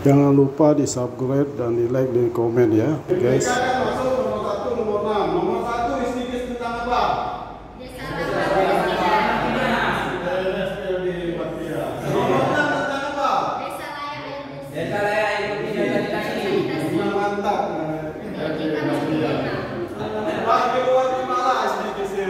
Jangan lupa di subscribe dan di like dan komen ya guys. Masuk nomor 1, nomor 6. Nomor 1 sedikit tentang apa? Nomor 6 tentang apa? Desa layak air putih dan sanitasi. Mantap. Bagi luar di mana sedikitnya?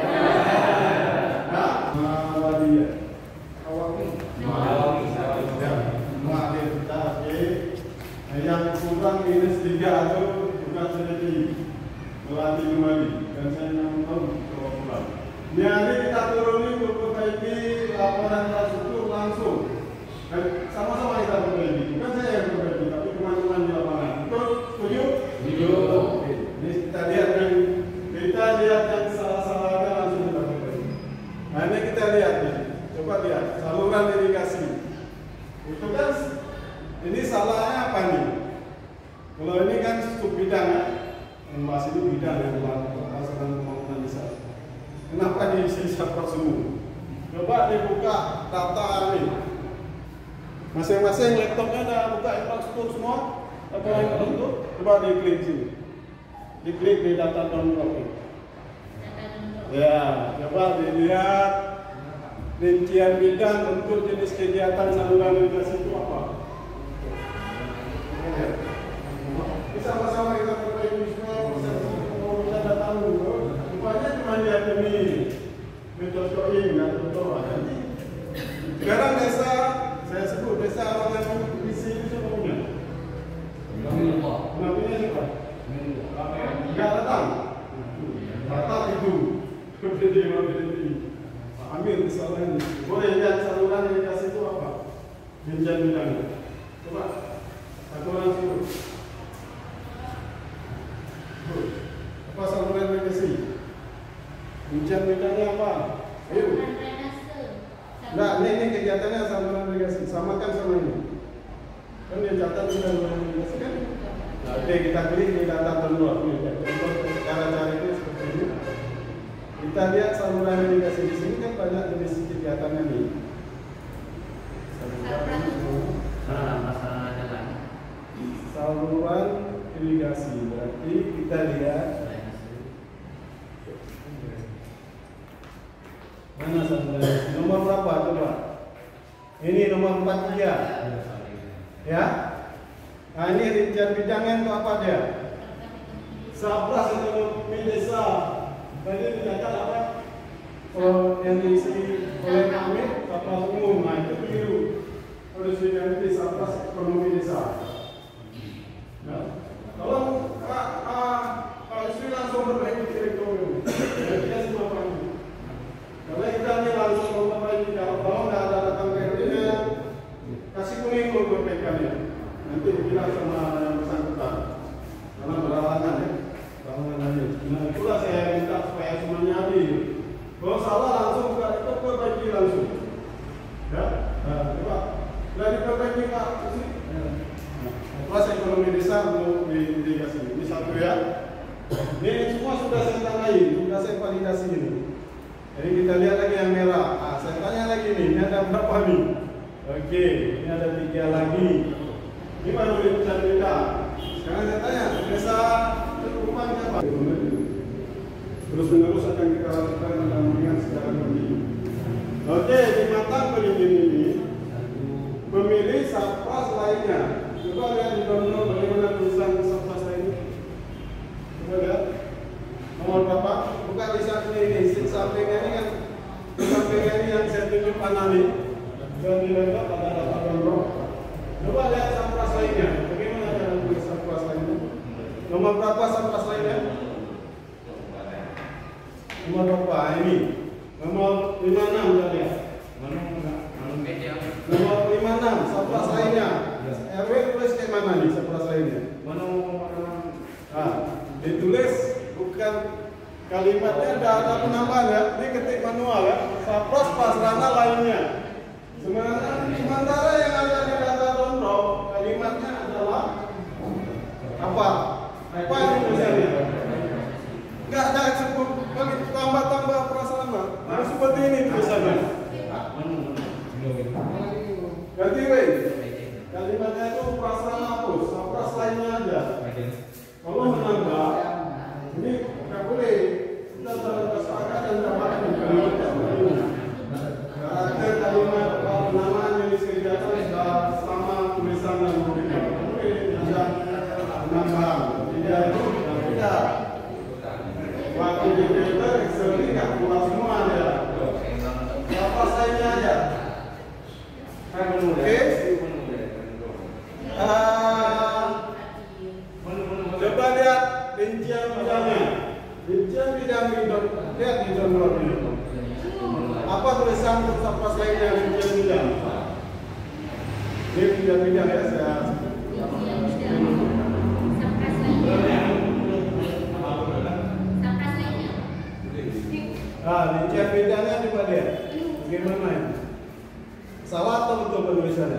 Yang kurang minus 3 itu bukan sedikit melatih kembali dan saya nonton coba pulang. Ini hari kita turunin untuk perbaiki laporan infrastruktur langsung dan sama-sama kita perbaiki, bukan saya yang perbaiki tapi teman-teman di lapangan. Betul? Setuju? Setuju. Ini kita lihat yang salah-salahnya langsung kita perbaiki. Nah ini kita lihat nih, coba lihat saluran irigasi. Itu kan ini salahnya apa nih? Kalau ini kan sub bidang ya, mas ini bidang yang melaksanakan pembangunan desa. Kenapa diisi sapra semua? Coba dibuka data ini. Masing-masing laptopnya ada buka infrastruktur semua. Apa yang untuk? Coba diklik sini. Diklik di data download. Ya, coba dilihat rincian bidang untuk jenis kegiatan saluran irigasi itu apa? Sama-sama kita perbaiki semua, bisa datang dulu. Rupanya cuma lihat ini, mencocokin, nggak contoh. Sekarang desa, saya sebut desa orang yang visi itu siapa punya? Namanya siapa? Nggak datang. Datang itu. Berdiri. Ambil kesalahan ini. Boleh lihat saluran irigasi itu apa? Rincian bidangnya. Coba, satu langsung. Apa saluran irigasi? Rincian bidangnya apa? Ayo. Nah, ini kegiatannya saluran irigasi. Samakan sama ini. Kan dia catat saluran irigasi kan? Nah, oke, kita klik di data download. Cara-cara itu seperti ini. Kita lihat saluran irigasi di sini kan banyak jenis kegiatannya nih. Saluran irigasi berarti kita lihat mana saluran nomor berapa coba? Ini nomor 43 ya. Nah ini rincian bidangnya untuk apa dia? Sapras ekonomi desa. Tadi dicatat apa? Yang diisi oleh kami sapras umum, nah itu biru. Harus diganti sapras ekonomi desa. Nah, kalau Pak Yusri langsung perbaiki direktur, dia semua pagi. Karena kita ini langsung memperbaiki, kalau nggak ada datang PRD-nya, kasih kuning untuk PK-nya. Nanti dibilang sama yang bersangkutan, karena berhalangan ya, berhalangan. Nah itulah saya minta supaya semuanya adil. Kalau salah langsung kita perbaiki langsung. Ya, nah, coba dari perbaiki Pak Yusri. Kelas ekonomi desa untuk diirigasi ini satu ya. Ini semua sudah saya tandai, sudah saya validasi ini. Jadi kita lihat lagi yang merah. Nah, saya tanya lagi nih, ini ada berapa nih? Oke, ini ada 3 lagi. Ini baru rincian bidang. Sekarang saya tanya, desa rumah siapa? Terus menerus akan kita lakukan pendampingan secara kontinu. Oke, di matang pelindung ini memilih sapras lainnya. Coba lihat di download bagaimana tulisan sapras ini. Coba lihat nomor berapa? Buka di samping ini. Sampingnya ini kan, sampingnya ini yang saya tunjuk kanan ini. Dan di laptop ada data download. Coba lihat sapras lainnya. Bagaimana cara tulis sapras lainnya? Nomor berapa sapras lainnya? Nomor berapa? Ini. Nomor 56 kita lihat. Nomor 56 sapras lainnya. RW tulis kayak mana nih sapras lainnya? Mana nah, ditulis bukan kalimatnya ada penambahan ya. Ini ketik manual ya. Sapras pasrana lainnya. Sementara yang ada di data download kalimatnya adalah apa? Apa yang tulisannya? Enggak ada sebut bagi tambah-tambah prasarana. Harus seperti ini tulisannya. Ganti weh. Kalimatnya itu tulisan untuk sapras lainnya rincian bidang. Ini rincian bidang ya, saya. Rincian bidangnya coba lihat. Bagaimana ya? Salah atau betul penulisannya?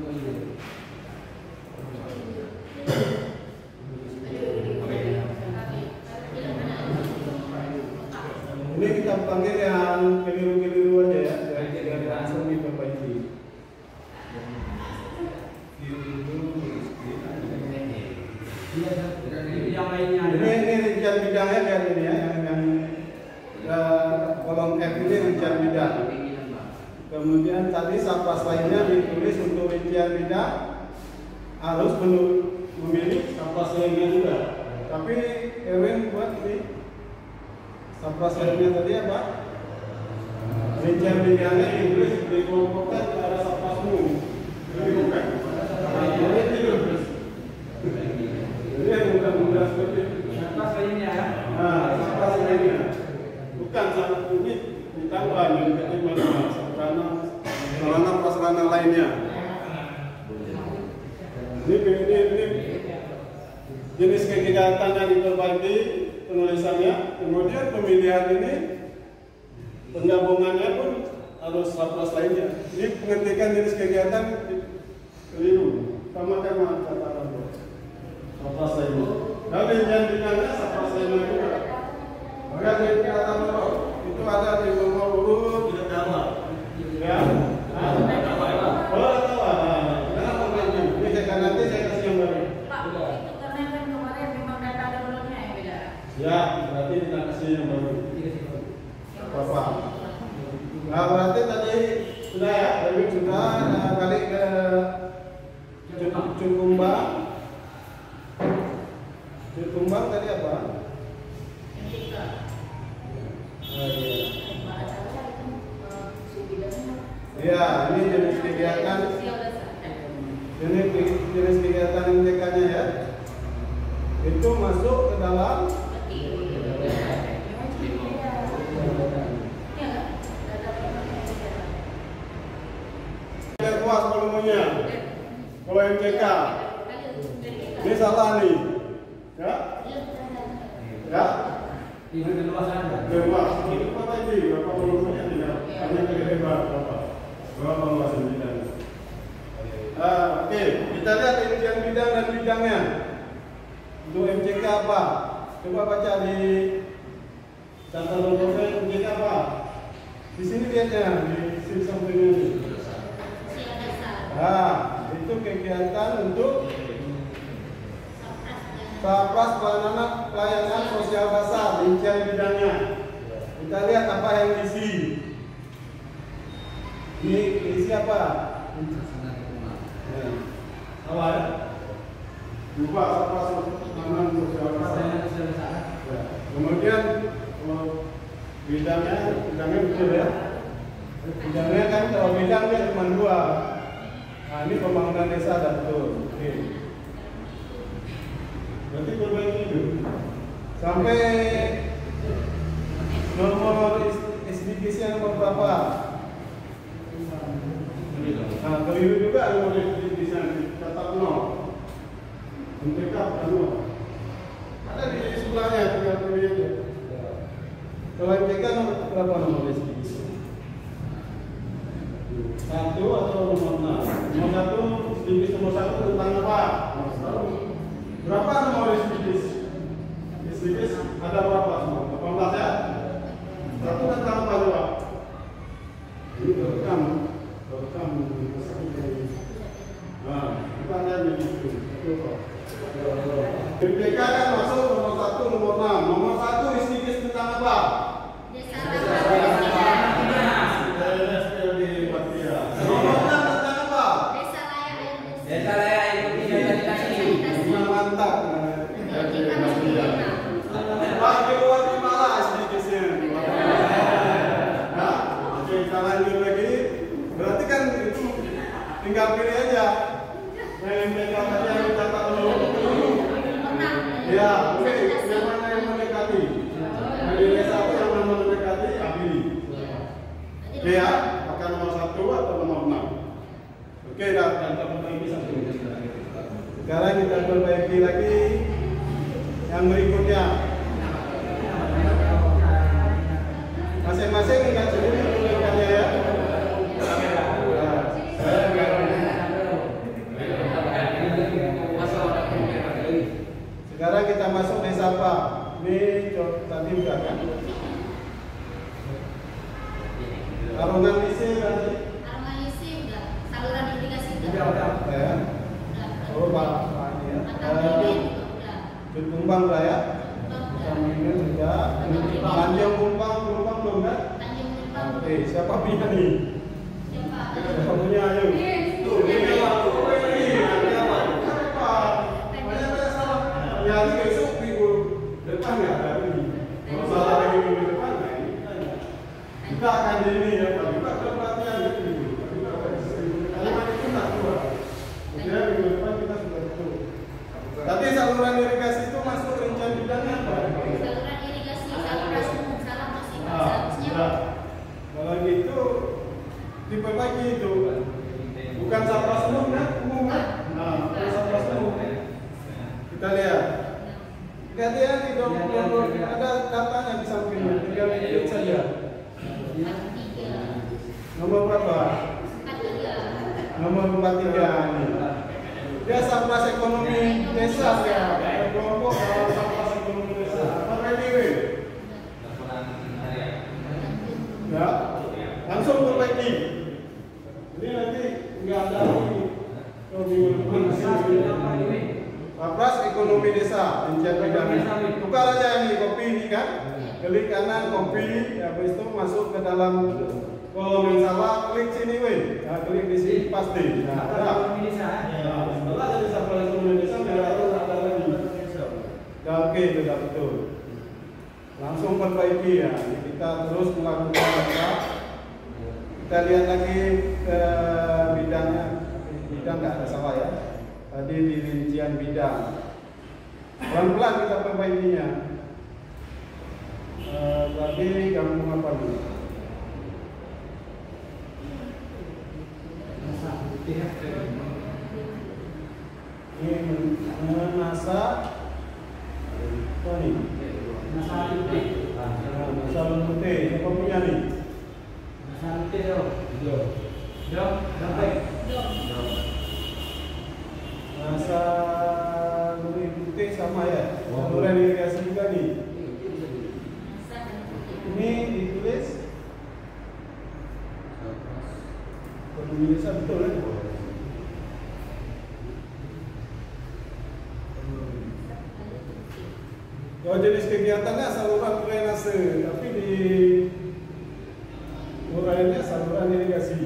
Ini kita panggil yang keliru-keliru aja ya, jangan langsung diperbaiki. Ini rincian bidangnya lihat ini ya, yang kolom F ini rincian bidang. Kemudian tadi sapras lainnya ditulis untuk rincian bidang harus memilih sapras lainnya juga. Tapi Erwin buat ini sapras lainnya tadi apa? Rincian bidangnya ditulis dikelompokkan ke arah saprasmu. Jadi bukan. Jadi bukan mudah seperti Sapras lainnya ya. sapras lainnya. Bukan satu ini ditambah negatif mana sarana prasarana lainnya. Ini jenis kegiatan yang diperbaiki penulisannya, kemudian pemilihan ini penggabungannya pun harus sapras lainnya. Ini pengetikan jenis kegiatan keliru, sama-sama catatan sapras lainnya. Dan rincian bidangnya sapras lainnya juga. Maka dari kata itu ada di nomor urut di bawah. Ya. Ini saya nanti saya kasih yang baru. Pak, itu karena kan kemarin memang data downloadnya yang beda. Ya, berarti kita kasih yang baru. Apa? Nah, berarti tadi sudah ya, David sudah balik ke Cukumbang. Cukumbang tadi apa? Ya, ini jenis kegiatan. Jenis kegiatan MTK-nya ya. Itu masuk ke dalam luas volumenya. Kalau MTK ini salah nih. Ya? Ya? Ini luas aja. Luas. Itu apa lagi? Berapa volumenya tidak? Hanya lebar berapa? Berapa luasan bidang? Oke, kita lihat rincian bidang dan bidangnya. Untuk MCK apa? Coba baca di catatan dokumen MCK apa? Di sini lihatnya di sini sampingnya ini. Itu kegiatan untuk sapras pelayanan sosial dasar, rincian bidangnya. Kita lihat apa yang diisi. Ini isi apa? Awal. Lupa sapras pelayanan sosial dasar. Kemudian bidangnya betul ya. Bidangnya kan kalau bidangnya cuma 2. Nah, ini pembangunan desa ada betul. Oke. Berarti perbaiki itu sampai nomor SDGs-nya nomor berapa? Nah, keliru juga nomor SDGs-nya catat 0. MTK 0. Ada di sebelahnya tinggal pilih aja. Kalau MTK nomor berapa nomor SDGs? 1 atau nomor 6? Nomor 1, SDGs nomor 1 tentang apa? Berapa nomor SDGs? SDGs ada berapa semua? 18 ya? 1 tentang apa coba? Ini rekam. Nah, kita lihat begitu. BPK kan masuk nomor 1, nomor 6. Nomor 1 SDGs tentang apa? Tinggal pilih aja. Yang MTK tadi yang dicatat dulu. Ya, oke. Yang mana yang mendekati? Yang di desa yang mana mendekati, ya pilih. Oke ya. Sekarang kita perbaiki lagi yang berikutnya. Masing-masing ingat sendiri tulisannya ya. Sekarang kita masuk desa apa? Ini tadi udah kan? Arungan isi nanti. Arungan isi udah. Saluran irigasi Udah. Ya. Oh, Pak. Kumbang udah ya. Sampingnya sudah. Tanjung Kumbang belum kan? Oke, siapa punya nih? Siapa punya? Ayo. Tuh, ini apa? Banyak salah. Ya, besok minggu depan ya ada ini. Kalau salah lagi minggu depan, nah ini kita akan ini ya. Kita pelatihan gitu. Kalimat itu tak keluar. Kemudian minggu depan kita sudah betul. Tapi saluran irigasi itu masuk rincian bidangnya apa? Saluran irigasi, saluran umum, salah masih Nah, kalau gitu diperbaiki itu. Bukan sapras umum kan? Umum kan? Nah, kalau sapras umum kita lihat. Lihat di dokumen ada datanya di sampingnya. Tinggal klik saja. Nomor berapa? Nomor 43 ini. Dia sapras ekonomi desa ya. Kelompok sapras ekonomi desa. Apa ini? Ya, langsung perbaiki. Ini nanti nggak ada lagi. Sapras ekonomi desa, rincian bidangnya. Tukar aja ini kopi ini kan. Klik kanan kopi, habis itu masuk ke dalam kolom yang salah, klik sini weh. Nah, klik di sini pasti. Nah, setelah jadi sapras ekonomi desa, harus ada lagi. Oke, sudah betul. Langsung perbaiki ya. Kita terus melakukan apa? Kita lihat lagi ke bidangnya. Bidang nggak ada salah ya. Tadi di rincian bidang. Pelan-pelan kita perbaikinya. Tadi kamu apa dulu? Ini menasa apa nih? Masalah putih, apa punya nih? Masalah putih Masa putih sama ya? Saluran irigasi juga nih. Ini ditulis penulisan betul kan? Kalau jenis kegiatannya saluran drainase, tapi di uraiannya saluran irigasi.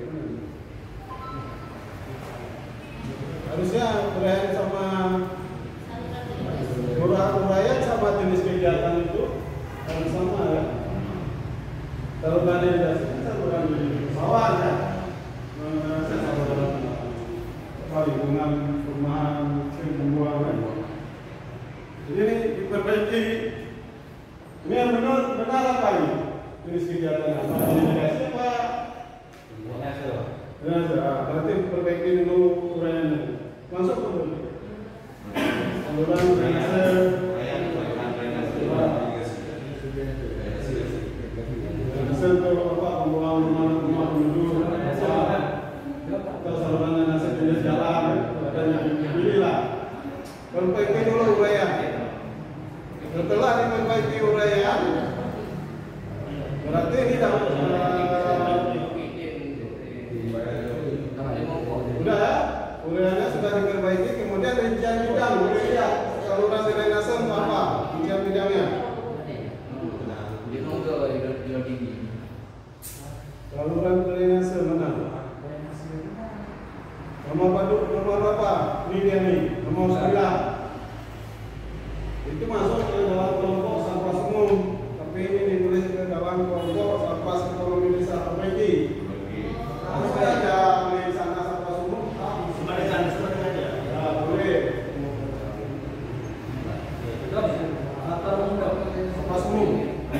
Harusnya uraian sama uraian sama jenis kegiatan itu harus sama ya. Saluran irigasi kan saluran bawah ya. Saluran lingkungan perumahan pembuangan. Jadi diperbaiki. Ini yang benar apa ini? Jenis kegiatan apa? Irigasi apa? Berarti perbaiki dulu uraiannya. Masuk dulu. Saluran drainase. Drainase itu apa? Pembuangan rumah penduduk. Atau saluran drainase jenis jalan. Adanya pilihlah. Perbaiki dulu uraian. Setelah diperbaiki uraian, berarti ini udah ya, uraiannya sudah diperbaiki. Kemudian rincian bidang, lihat saluran drainase untuk apa? Rincian bidangnya. Saluran drainase mana? Nomor apa? Ini dia nih, nomor 9. Itu masuk ke dalam kelompok sapras umum, tapi ini ditulis ke dalam kelompok sapras ekonomi desa perbaiki. Harus ada di sana sapras umum, di sana aja. Ya, boleh. Sapras umum.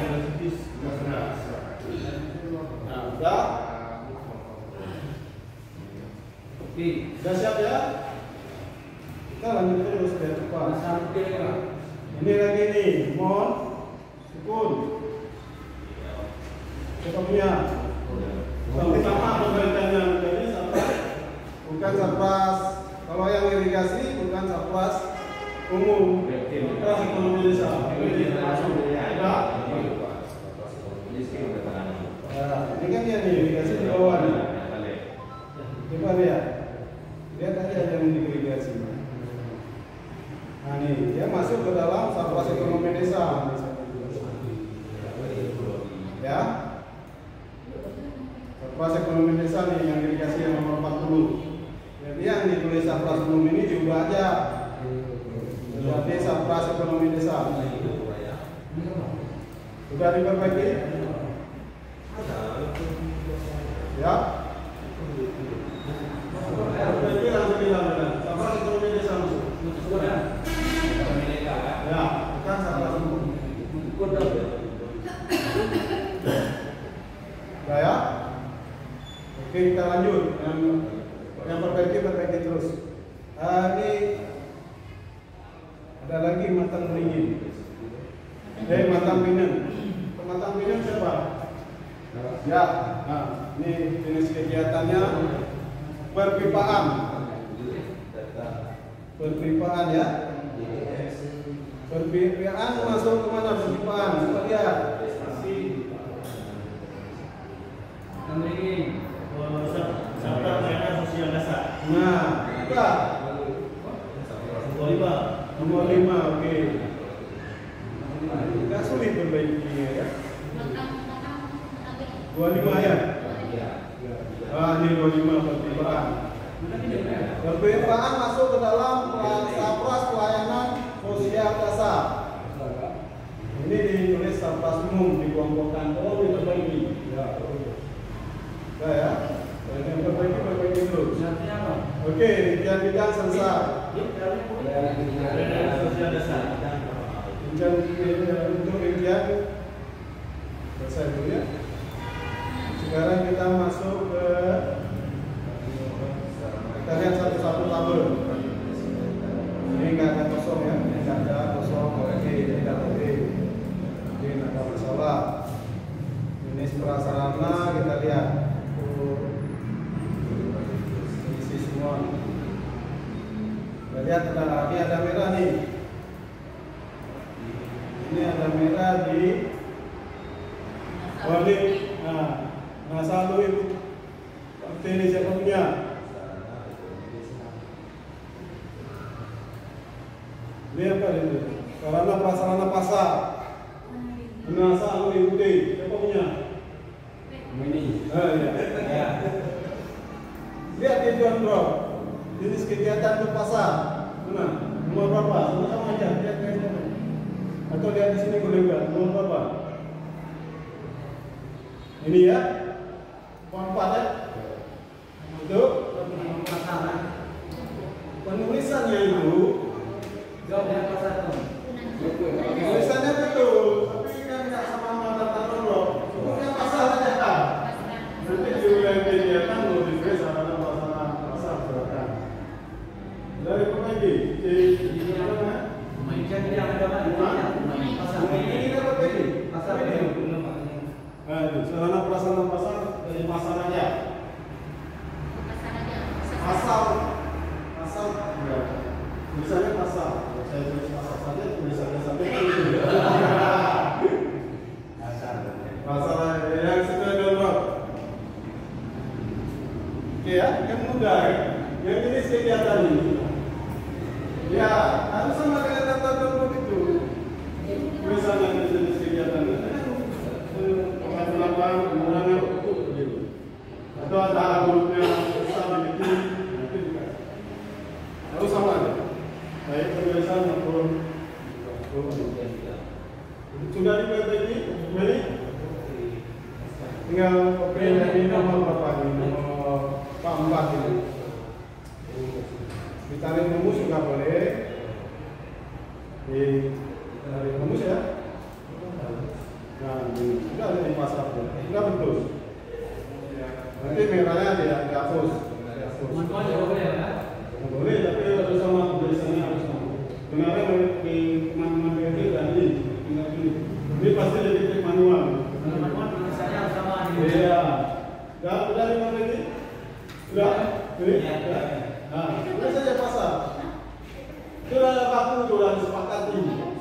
Nah, udah. Sudah siap ya? Kita lanjut terus biar cepat. Ini lagi nih, mon, sukun. Siapa punya? Sama pemberiannya. Jadi sapras, bukan sapras. Kalau yang irigasi bukan sapras umum. Sapras ekonomi desa. Ini masuk. Ada. Ini kan dia nih irigasi di bawah nih. Coba lihat. Lihat aja yang irigasi. Nah nih, dia masuk ke dalam sapras ekonomi desa. Ya. Sapras ekonomi desa nih yang irigasi yang nomor 40. Jadi yang ditulis sapras umum ini diubah aja. Jadi sapras ekonomi desa. Sudah diperbaiki? Ya. Perbaiki langsung bilang sapras ekonomi desa masuk. Ya, bukan sapras umum. Udah ya? Oke, kita lanjut. Yang perbaiki terus. Ini ada lagi matang beringin. Dari matang pinang. Matang pinang siapa? Ya. Nah, ini jenis kegiatannya perpipaan. Perpipaan ya. Perpipaan masuk ke mana perpipaan? Coba lihat. Nah, kita nomor 5, oke. Tidak sulit perbaikinya ya. 25 ya. Ini 25 perpipaan. Perpipaan masuk ke dalam sapras pelayanan sosial dasar. Ini ditulis sapras umum dikelompokkan. Tolong diperbaiki. Nah ya. Yang perbaiki terus. Oke, rincian bidang selesai. Untuk rincian selesai dulu ya. Sekarang kita masuk ke kita lihat satu-satu tabel. Ini nggak ada kosong ya, nggak ada kosong. Oke, tidak oke. Ini ada masalah. Ini prasarana kita lihat. Kita lihat ini ada merah nih. Ini ada merah di balik. Nah selalu itu ini siapa punya? Ini apa itu? Sarana prasarana pasar. Nah selalu ikuti siapa punya? Ini. Ya. Lihat di John Drop. Jenis kegiatan ke pasar. Mana? Nomor berapa? Sama-sama aja. Lihat kayaknya. Atau lihat di sini boleh enggak? Nomor berapa? Ini ya. Nomor 4 ya. Itu penulisannya itu tulisannya betul, tapi kan nggak sama data nomor. Pokoknya pasar aja kan. Nanti di wilayah kegiatan mau ditulis sarana pasar silakan. Dari perbaiki, ini apa? Mainkan ini yang ada pasar. Ini dapat lagi. Pasar ini. Sarana prasarana pasar dari pasar aja. Pasar, ya. Tulisannya pasar. Kalau saya tulis pasar saja, tulisannya sampai itu. Pasar yang sesuai dengan. Oke ya, kan mudah ya. Yang jenis kegiatan ini. Ya, harus sama dengan data download itu. Misalnya jenis kegiatan ini. Pengajuan pengurangan gitu. Atau ada grupnya besar gitu. Harus sama aja. Baik penulisan maupun sudah diperbaiki, kembali. Tinggal oke dari nomor berapa ini? Nomor 4 ini. Ditarik rumus juga boleh. Ditarik rumus ya. Nah, ini sudah ada di pasar. Sudah betul. Nanti merahnya tidak dihapus. Boleh, tapi harus sama tulisannya.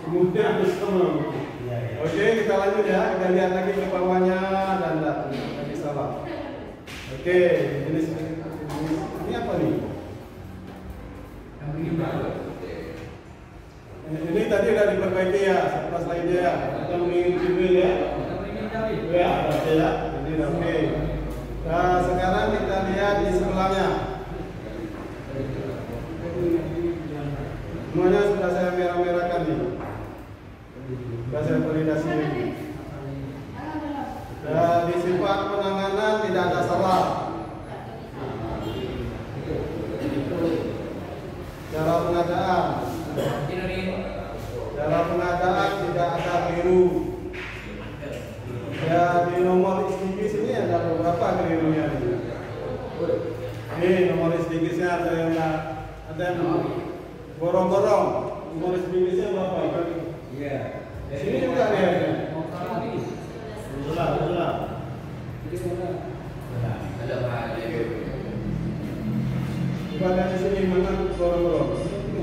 kemudian bersama. Oke, kita lanjut ya. Kita lihat lagi ke bawahnya dan lagi salah. Oke, ini apa nih? Ini tadi udah diperbaiki ya, setelah slide ya. Kita mengikuti ya. Ya, oke ya. Ini oke. Nah, sekarang kita lihat di sebelahnya. Semuanya sudah saya merah-merahkan nih. Sudah saya validasi ini. Dan di sifat penanganan tidak ada salah. Cara pengadaan. Cara pengadaan tidak ada keliru. Ya, di nomor SDGs ini ada beberapa kelirunya. Ini nomor SDGs-nya ada yang borong-borong. Nomor SDGs-nya berapa? Iya. Sini juga lihatnya. Betul. Coba lihat di sini mana borong-borong.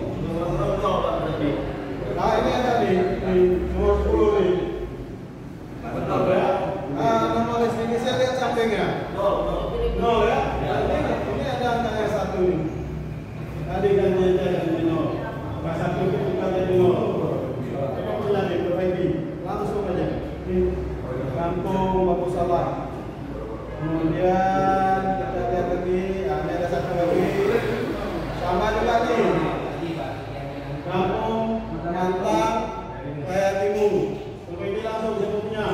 Nah, ini ada di nomor 10 nih. Betul ya? Nomor listrik saya lihat sampingnya. Nol ya? Ini ada angka yang 1 nih. Tadi kan dia jadi 0. Angka 1 itu bukan jadi 0. Coba punya diperbaiki. Langsung aja. Ini kampung bagus salah. Kemudian kita lihat lagi. Ini ada 1 lagi. Sama juga nih. Kampung Mantang Raya Timur. Ini langsung sebutnya.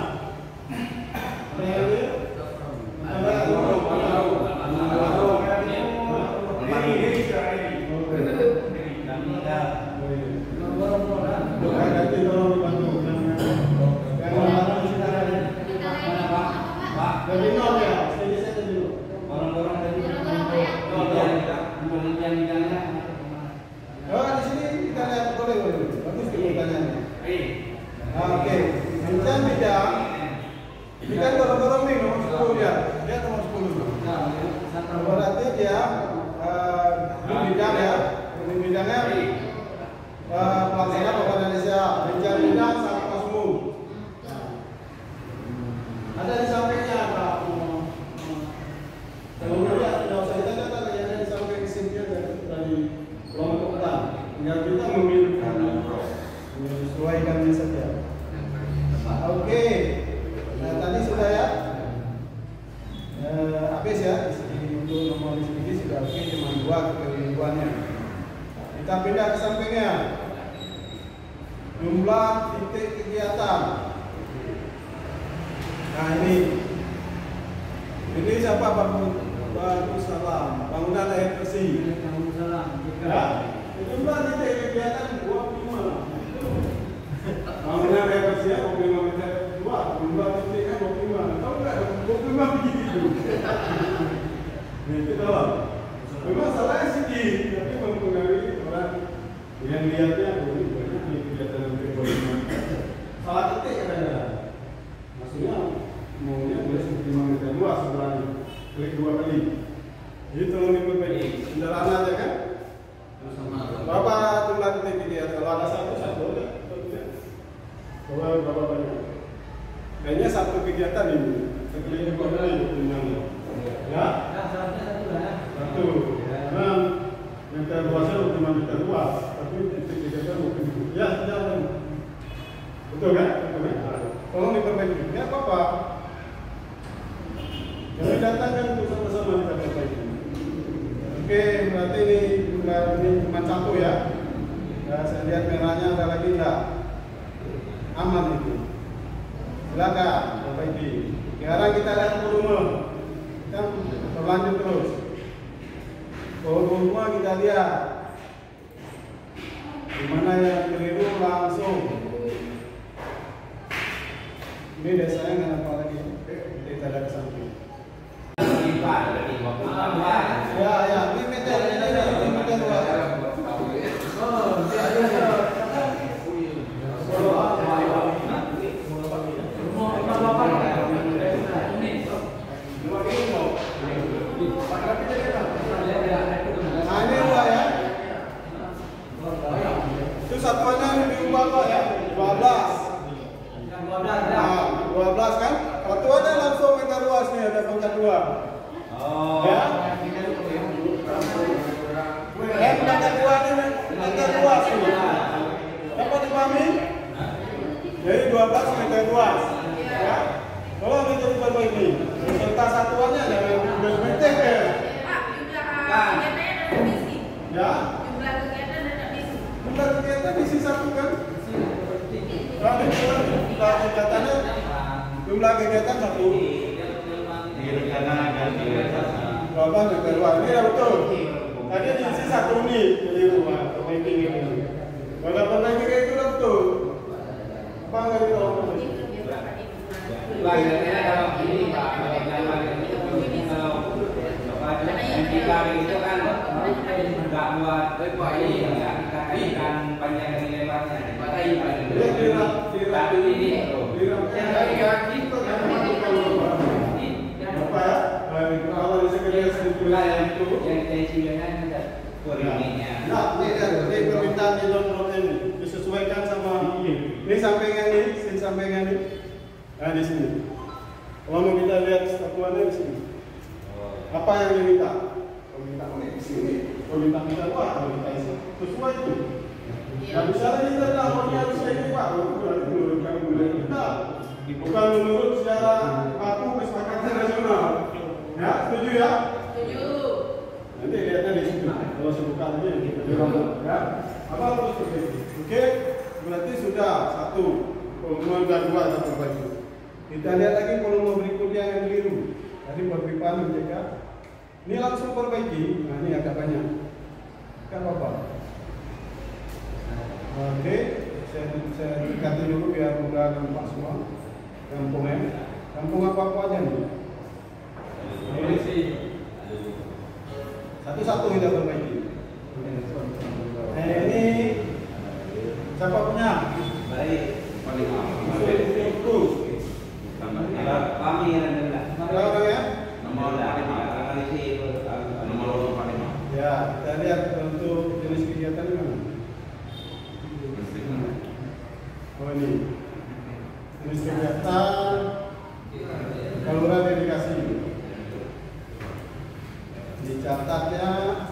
Oke, rincian bidang. Ini kan dorong-dorong nih nomor 10 ya. Dia nomor 10. Berarti dia ini bidang ya. Ini bidangnya pelaksana Bapak Indonesia. Rincian bidang sama Kasmu. Ada di sampingnya Pak. Kemudian tidak usah ditanya kan yang ada di samping simpnya dari ruang keputusan. Tinggal kita memilih menyesuaikannya saja. Oke. Nah, tadi sudah ya. Habis ya. Untuk nomor ini sudah oke, cuma 2 kekeliruannya. Kita pindah ke sampingnya. Jumlah titik kegiatan. Nah, ini siapa Bagus Salam, bangunan air bersih. Ya. Jumlah titik kegiatan 25. Bangunan air bersih 25 meter 2, jumlah titiknya 25. Tahu nggak? 25 begitu. Itu tahu. Memang salahnya sedikit, tapi mempengaruhi orang yang lihatnya ini banyak kegiatan yang 25. Salah titik katanya. Maksudnya maunya boleh 25 meter luas sebelahnya. Klik 2 kali. Jadi tolong diperbaiki. Sederhana aja kan? Berapa jumlah titik kegiatan? Kalau ada satu berapa banyak? Kayaknya 1 kegiatan ini. Sekeliling 2 kali jumlahnya. Ya? Satu. Nah, meter luasnya 25 meter luas, tapi titik kegiatan mungkin. Ya, jalan. Betul kan? Tolong diperbaiki. Ya apa-apa. Kami datangkan untuk sama-sama kita perbaiki. Oke, berarti ini cuma 1 ya. Ya, saya lihat merahnya ada lagi enggak? Aman itu. Silakan perbaiki. Sekarang kita lihat volume. Kita berlanjut terus. Volume kita lihat. Di mana yang keliru langsung. Ini desanya nggak apa lagi. Kita lihat ke samping. Ya, ini meter luas. Nah, ini 2 ya. Itu satuannya diubah Pak ya. Jumlah kegiatan ada di sini. Jumlah kegiatan isi satu kan? Kalau jumlah kegiatannya, jumlah kegiatan satu. Di rencana ganti Berapa keluar? Ini ya betul. Tadi diisi satu nih jadi rumah ranking ini. Kalau ranking itu udah betul. Apa nggak tahu? Pak, kira-kira kalau gini Pak, kalau jalan itu kalau kita itu kan nggak buat ini nggak kita kaitkan panjang dan lebarnya, dipatahin Pak. Tapi ini Apa ya? Kalau di sekedar yang tensinya ada koordinatnya. Nah, ini permintaan di download ini disesuaikan sama ini sampingan ini. Nah di sini. Kalau mau kita lihat satuannya di sini. Apa yang diminta? Permintaan ini di sini. Permintaan kita apa? Permintaan ini sesuai itu. Nah, misalnya kita lapornya harus ini Pak, berarti menurut kami kita bukan menurut secara baku kesepakatan nasional. Ya, setuju ya? Setuju. Nanti lihatnya di situ. Kalau sebuka aja ya. Apa harus seperti Oke, berarti sudah satu. Volume dan dua kita perbaiki. Kita lihat lagi volume berikutnya yang biru. Tadi perpipaan menjaga. Ini langsung perbaiki. Nah, ini agak banyak. Kan apa? Oke, saya dekati dulu biar mudah nampak semua. Kampungnya. Kampung apa aja nih? Ini sih. Satu-satu kita perbaiki. Ini siapa punya? Baik, paling Terus. kami yang Berapa ya? nomor analisis nomor paling. Ya, kita lihat untuk jenis kegiatan mana? Oh ini. Jenis kegiatan saluran irigasi. Dicatatnya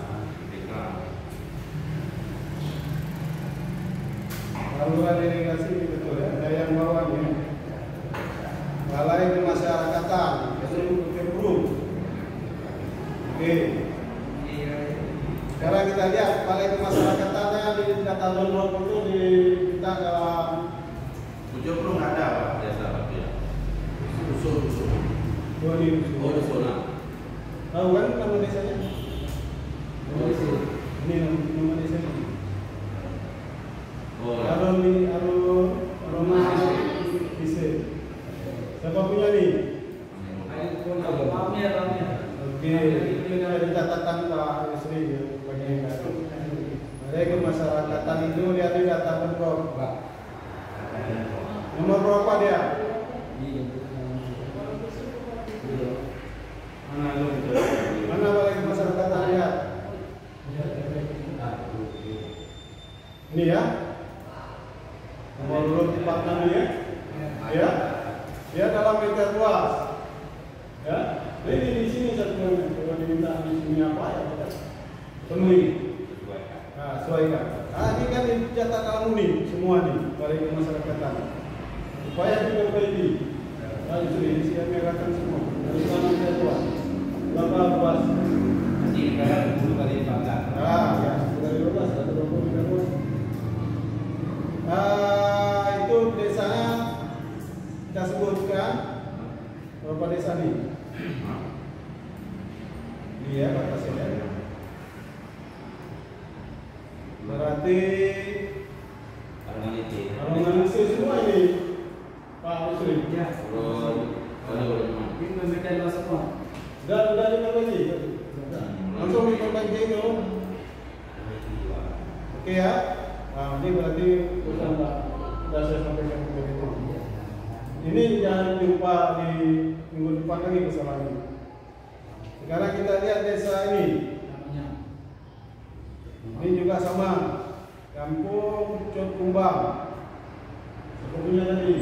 saluran irigasi ini betul ya. Ada yang bawah ini. Balai Kemasyarakatan, Kemrum. Oke. Sekarang kita lihat balai kemasyarakatan di data download itu kita dalam Ujo belum ada Pak, biasa Pak ya. Usul. dua di Oh, di zona. tahu kan nama desanya? Ini nama desanya. Oh, Aroma Ise. Siapa punya nih? Oke, ini ada catatan Pak Yusri ya, bagi Balai Kemasyarakatan itu lihat di data penduduk, Pak. Nomor berapa dia? Mana Balai Kemasyarakatan lihat? Ini ya. Nomor urut 46 ini ya. Ya. Dia dalam meter luas. Ya. Ini di sini satunya. Kalau diminta di sini apa ya kita penuhi. Nah, sesuaikan. Nah, ini kan dicatat dalam UNI semua nih Balai Kemasyarakatan. Supaya diperbaiki. Nah, di sini merahkan semua. Dari mana meter luas? Berapa luas? Di negara 10 kali lipat. Nah, ya, dari 12 atau 20 meter luas. Itu desanya kita sebutkan berapa desa nih? Iya, batasnya. Berarti analisis semua ini, Pak Musri. Ya. Sudah diperbaiki. Langsung diperbaiki itu. Oke ya. Nah, ini berarti urusan Pak. Sudah saya sampaikan ke itu. Ini jangan jumpa di minggu depan lagi kesalahan ini. Sekarang kita lihat desa ini. Ini juga sama. Kampung Cot Kumbang. Punya tadi.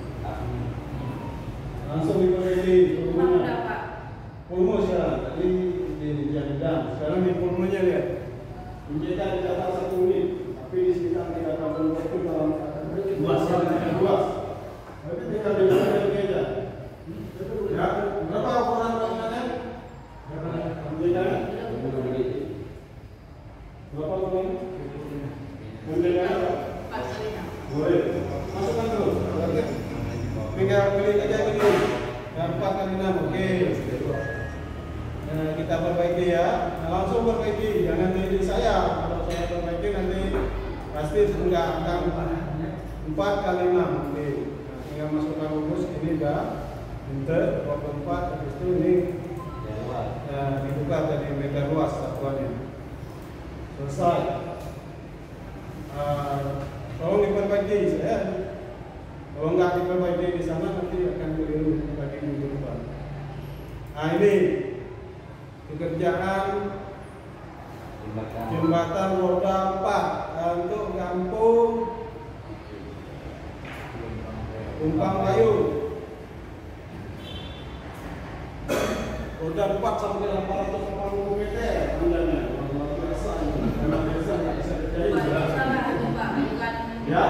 Langsung diperbaiki volume. Volume sekarang. Tadi di jadang. Sekarang di volumenya lihat. Mencetak di data 1 unit. Tapi di sekitar di data volume itu dalam luas. Berarti tinggal di mana beda. Ya, berapa ukuran bangunannya? Berapa ukuran? Ambilnya apa? Boleh. Masukkan terus. Tinggal klik aja gini. 4 kali 6, oke. Nah, kita perbaiki ya. Nah, langsung perbaiki. Jangan jadi saya. Kalau saya perbaiki nanti pasti enggak akan 4 kali 6. Oke. Nah, tinggal masukkan rumus. Ini udah enter 24. Habis itu ini dibuka jadi meter luas satuannya. Selesai. Tolong diperbaiki saya. Kalau nggak diperbaiki di sana nanti akan keliru bagi minggu depan. Nah ini pekerjaan jembatan roda 4 untuk kampung Tumpang Kayu. Roda 4 sampai 880 meter panjangnya. Luar biasa ini. Memang biasa nggak bisa terjadi. Ya.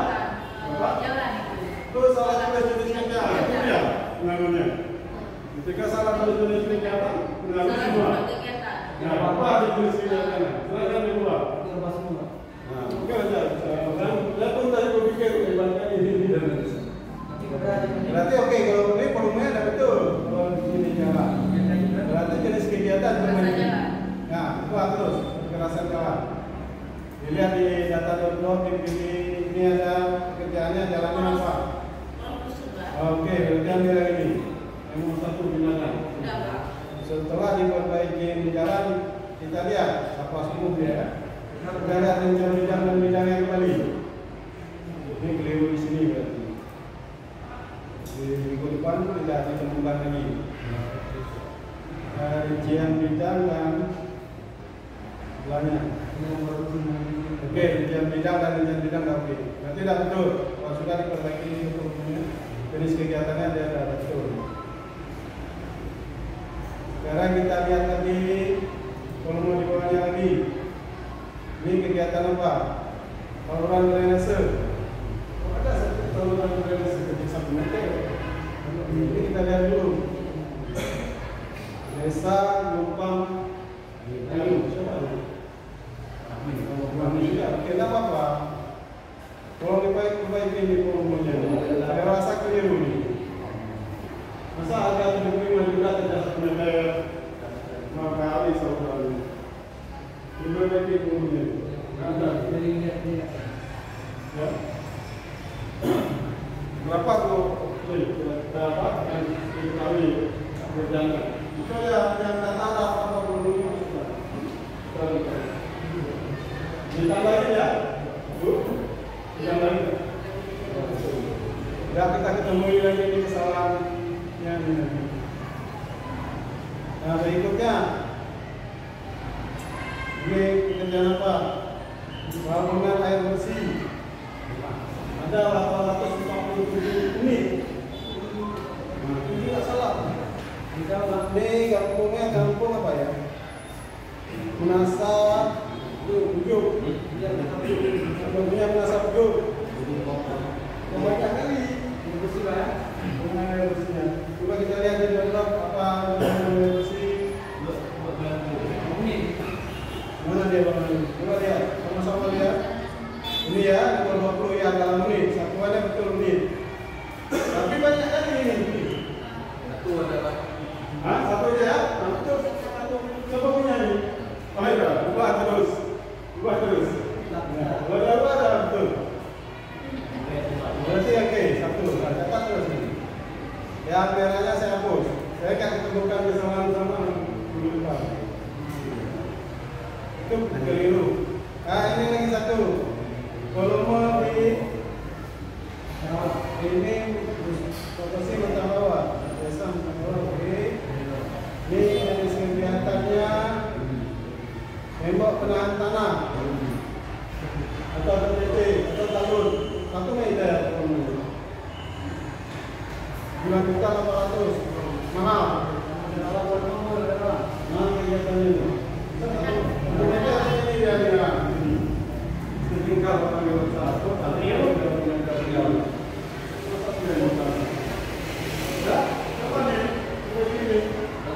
Itu salah tulis jenis kegiatan, itu ya pengaruhnya. Ketika salah tulis jenis kegiatan, pengaruh semua. Nah, apa jenis kegiatan? Silakan dibuat. Nah, mungkin aja. Dan pun tadi berpikir ibaratnya ini. Berarti oke, kalau ini volumenya ada betul. Kalau ini jalan. Berarti jenis kegiatan bermain. Nah, itu terus kekerasan jalan. Dilihat di data.com ini ada kerjaannya jalannya apa? Oke, berarti ambil yang ini. Yang nomor 1 binatang. Setelah diperbaiki jalan, kita lihat apa semua ya. Kita lihat bidang dan bidangnya kembali. Ini keliru di sini berarti. Di minggu depan tidak ditemukan lagi. Rincian bidang dan belanya. Oke, rincian bidang dan rincian bidang tidak oke. Berarti tidak betul. Kalau sudah diperbaiki hukumnya, jenis kegiatannya ada betul. Sekarang kita lihat lagi volume di bawahnya lagi. Ini kegiatan apa? Saluran drainase. Ada satu saluran drainase kecil 1 meter. Ini kita lihat dulu. Desa Tumpang Kayu. Kenapa apa? Kalau diperbaiki ini volumenya, saya rasa keliru nih. Masa ada 75 juga tidak 1 meter 5 kali saluran. Diperbaiki volumenya. Ada. Ya. Berapa tuh? Berapa yang kali berjalan? Itu yang data apa volumenya sudah. Ditambahin ya, Bu. Ditambahin. Ya kita ketemui lagi ini kesalahannya ini. Nah berikutnya, ini pekerjaan apa? Bangunan air bersih. Ada 847 unit. Nah itu juga salah. Ini kampungnya kampung apa ya? Menasa Bujuk. Sebelumnya menasa Bujuk. Banyak kali. Bersih lah ya. Bangunan air bersihnya. Coba kita lihat di dalam apa bangunan air bersih. Mana dia bangunan? Coba lihat. Sama-sama lihat. Ini ya, nomor 20 ya dalam menit. Satuannya betul menit. Tapi banyak kali ini. Satu ada Pak. Hah? Satu aja ya? Betul. Satu. Coba punya nih. Oh iya, ubah terus. Ubah terus. Berapa ada betul? Berarti oke, satu. Catat terus ini. Yang merahnya saya hapus. Saya akan ketemukan kesalahan sama dulu depan. Itu keliru. Nah ini lagi satu. Volume di ini proporsi mata bawah. Biasa mata bawah. Oke. Ini jenis kegiatannya tembok penahan tanah atau TT atau talun 1 meter. 9.800.000 mahal. Mahal kegiatan ini. 1 meter ini dia bilang. Tinggal panggil satu, panggil jauh. Ya, apa nih? Ini.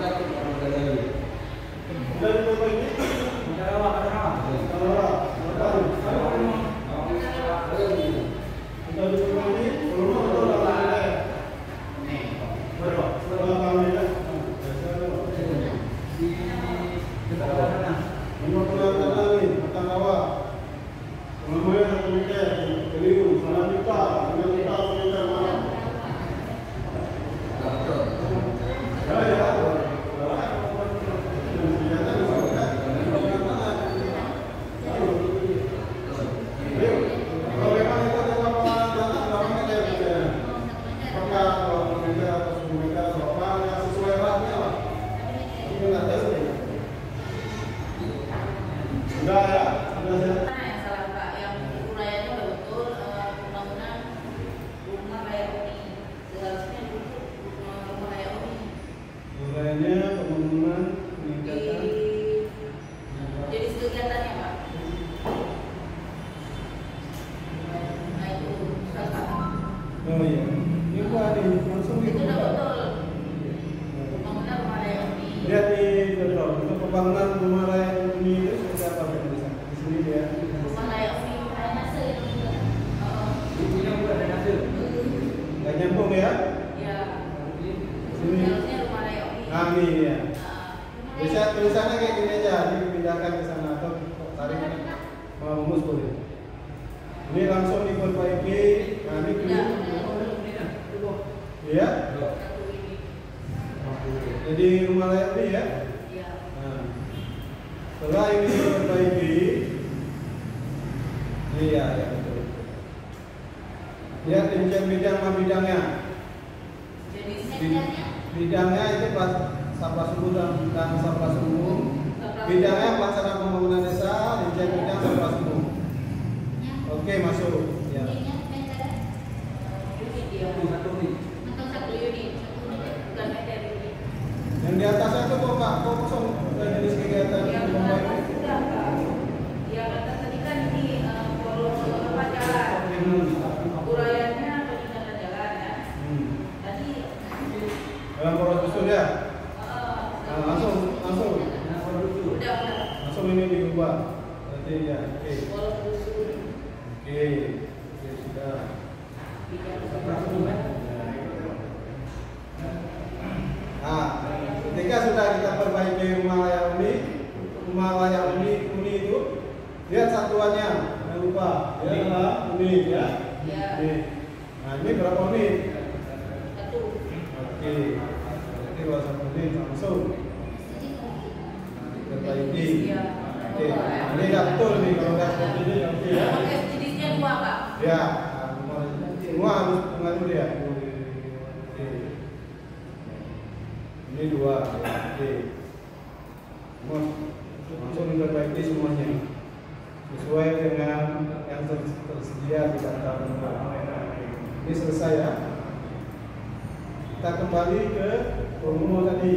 Dari perbaiki. Kalau Oh iya. Ini gua nih langsung Itu dibuka. udah betul. Pembangunan rumah layak huni. Lihat di contoh untuk pembangunan rumah layak huni itu seperti apa tulisan di sini dia. Rumah layak huni ada nase itu juga. Ibunya buat ada nasi. Nggak nyambung ya? Ya. Sini. Harusnya rumah layak huni. Nah ini ya. Rumah Bisa layak huni. tulisannya kayak gini aja, dipindahkan ke sana atau tarik rumus boleh. Ini langsung diperbaiki. Nah ini Ya, dulu. Iya. Jadi rumah layak huni ya. ya. Nah, setelah ini diperbaiki, iya ya betul. Lihat rincian bidang sama bidangnya. Jenisnya Bidangnya itu pas sampah sumur dan sampah sumur. Bidangnya pelaksana pembangunan desa, rincian bidang sampah sumur. Oke masuk. Ya. unit dia. Satu nih. Untuk satu unit, bukan meter unit. Yang di atasnya itu kok Pak, kok kosong jenis kegiatan Yang pembangunan? atas sudah Pak. Yang atas tadi kan ini polos apa jalan. Uraiannya peningkatan jalan ya. Tadi Dalam poros besar ya. eh, Langsung udah. langsung ini diubah. Berarti ya, oke. Polos dusun. Oke, sudah. Nah, ketika sudah kita perbaiki rumah layak huni itu, lihat satuannya, jangan lupa, ya adalah unit ya. Ya. Unit. Nah ini berapa unit? Satu. Oke, berarti kalau 1 unit langsung perbaiki. Ya. Oke, nah, ini nggak betul nih kalau nggak seperti ini nggak betul ya. Oke, jenisnya dua Pak. Ya, semua harus mengandung dia. Oke. Ini 2. Oke. Semua langsung diperbaiki semuanya sesuai dengan yang tersedia di data. Ini selesai ya. Kita kembali ke volume tadi.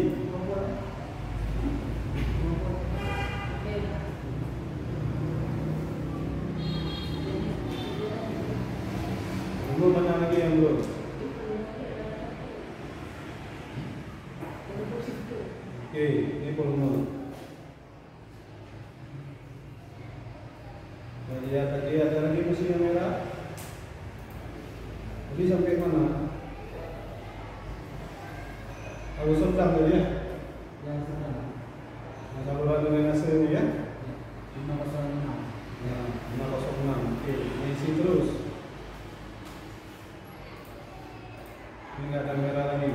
Volume mana lagi yang belum? Oke, ini volume. Nah, lihat tadi ada lagi mesin yang merah. Tadi sampai mana? Kalau sedang tadi ya? Yang sedang. Nah, saluran dengan hasil ini ya? 506. Ya, 506. Oke, isi terus. Ini nggak ada merah lagi.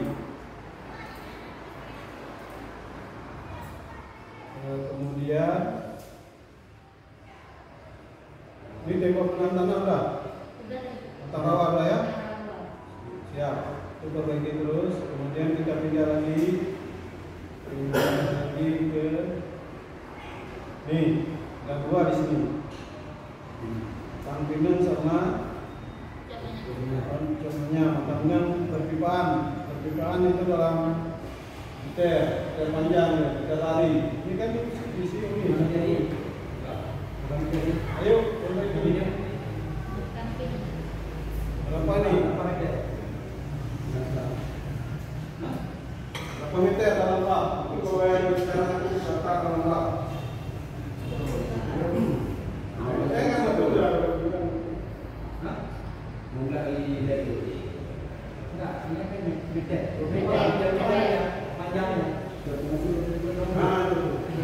Kemudian ini tembok penantangan udah, Udah deh. atap bawah udah ya? Siap. Itu perbaiki terus. Kemudian kita pindah lagi ke nih, ada 2 di sini. Pangpingan sama contohnya perpipaan itu dalam meter panjang ya, 3 kali. Ini kan isi ini. Ayo, perbaiki. Berapa nih? Berapa meter dalam lap? Itu kalau yang sekarang aku serta dalam lap. Saya nggak betul ya. Enggak dari enggak, ini kan beda. Panjangnya. Nah, itu.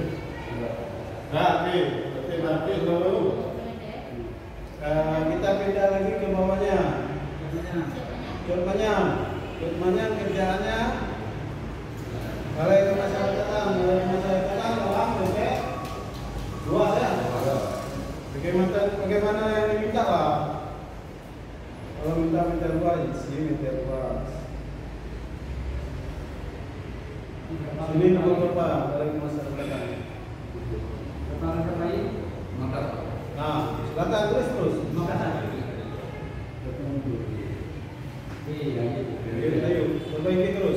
Berarti dulu. Kita pindah lagi ke bawahnya. Contohnya kerjaannya balai kemasyarakatan orang sampai 2 ya. Bagaimana yang diminta lah? Kalau minta meter 2, isi meter 2. Ini nomor berapa balai kemasyarakatan? Kepala terbaik. Nah, silakan terus. Ayo, perbaiki terus.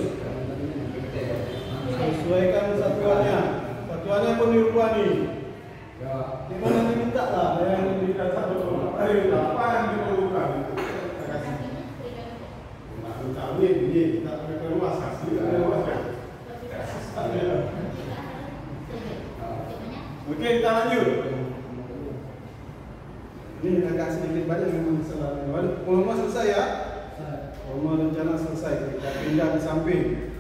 Sesuaikan satuannya. Satuannya pun dirubah nih. Gimana diminta lah yang dikata dulu. Ayo, apa yang diperlukan? Ini agak sedikit banyak memang kesalahan. Volume selesai ya? Volume rencana selesai. Kita pindah di samping.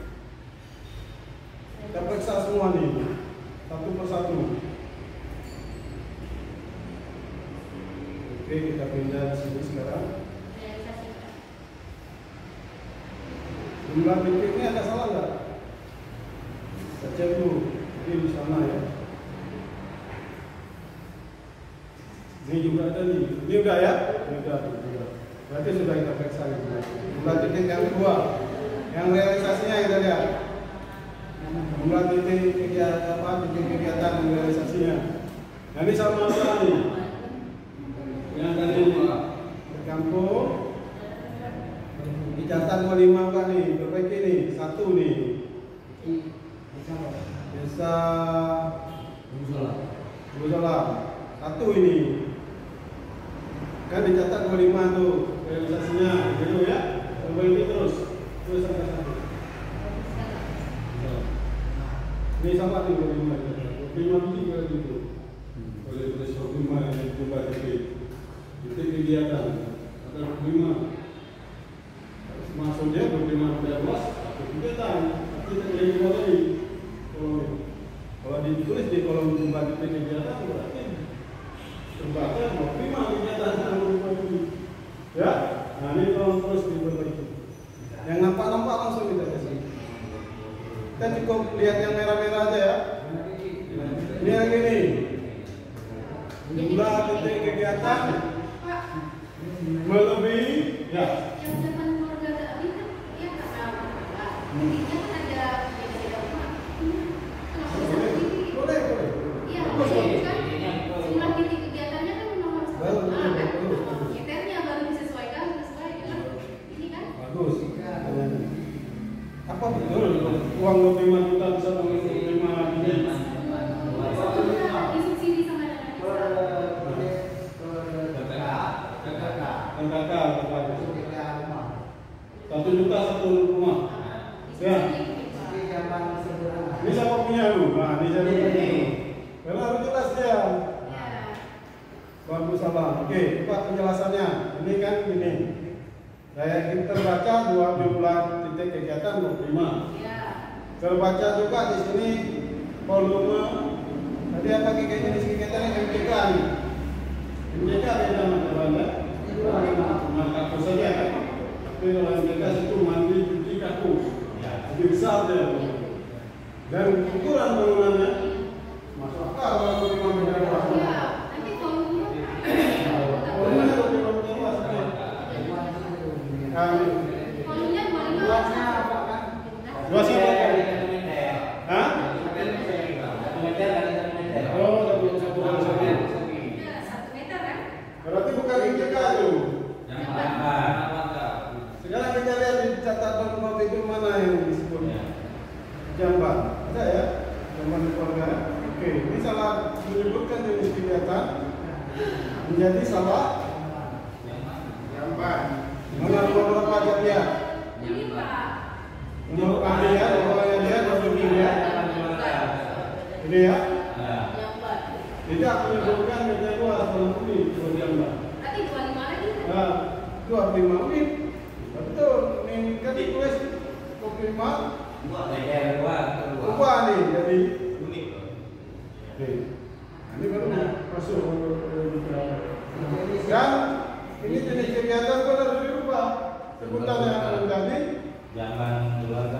Kita periksa semua nih, satu persatu. Oke, kita pindah di sini sekarang. Jumlah titiknya ada salah nggak? Kita cek dulu. Ini di sana ya. Ini juga ada nih. Ini udah ya? Ini udah. Berarti sudah kita periksa ini. Jumlah titik yang kedua, yang realisasinya kita lihat. Jumlah titik kegiatan yang realisasinya. Nah, ini sama sekali. Yang tadi berkampung dicatat 25 kan nih. Perbaiki nih, 1 nih. Desa Buzola 1 ini. Kan dicatat 25 tuh realisasinya, gitu ya. Perbaiki terus sampai 1. Ini sama nih 25 biji juga gitu. Oleh tulis 25 yang jumlah titik kegiatan ada 25. Maksudnya 25 luas kegiatan. Kita lagi mulai. Kalau ditulis di kolom jumlah titik kegiatan berarti terbaca 25 kegiatan yang berbagi. Ya, nah ini tolong terus diperbaiki. Yang nampak langsung kita kasih. Kita cukup lihat yang merah-merah aja ya. Ini yang ini. Jumlah titik kegiatan melebihi ya. Yang zaman keluarga tadi kan dia titiknya kan ada beda-beda rumah. Kenapa bisa begini? Boleh. Iya, kan jumlah titik kegiatannya kan nomor 1 kan. Kriteria baru disesuaikan sesuai dengan ini kan. Bagus. Apa betul uang 25 juta bisa mengisi 5 biji? Disubsidi sama kakak 1 juta 1 rumah. Ya. Ini siapa punya lu? Nah, ini saya punya. Karena harus jelas dia. Bagus salah. Oke, Pak penjelasannya. Ini kan ini. Saya terbaca 2 jumlah titik kegiatan 25. Terbaca juga di sini volume. Tadi apa jenis kegiatannya MJK nih? MJK ada nama jalannya. Maka aku saja kan. Tapi kalau MJK itu mandi cuci kaku. Lebih besar dia. Dan ukuran bangunannya masuk akal kalau 25 meter luas. nanti volume Volumenya 25 meter luas. volumenya 25 Dua siapa? Hah? Oh, 1 meter kan? berarti bukan MJK tuh. Sekarang kita lihat di catatan nomor itu mana yang disebutnya. Jamban, ada ya? Jamban keluarga. Oke, ini salah menyebutkan jenis kegiatan menjadi salah jamban. Nomor berapa aja dia? Ini Pak. Nomor kami ya, nomornya dia, nomor ini ya. Ini ya. Jamban. Tidak menyebutkan meja luas dalam ini jamban. Berarti 25 lagi. Nah, 25 menit. Betul, ini kan ditulis 25 ubah nih jadi unik. Ini baru masuk dan ini jenis kegiatan pun harus dirubah sebutannya menjadi Jangan keluarga.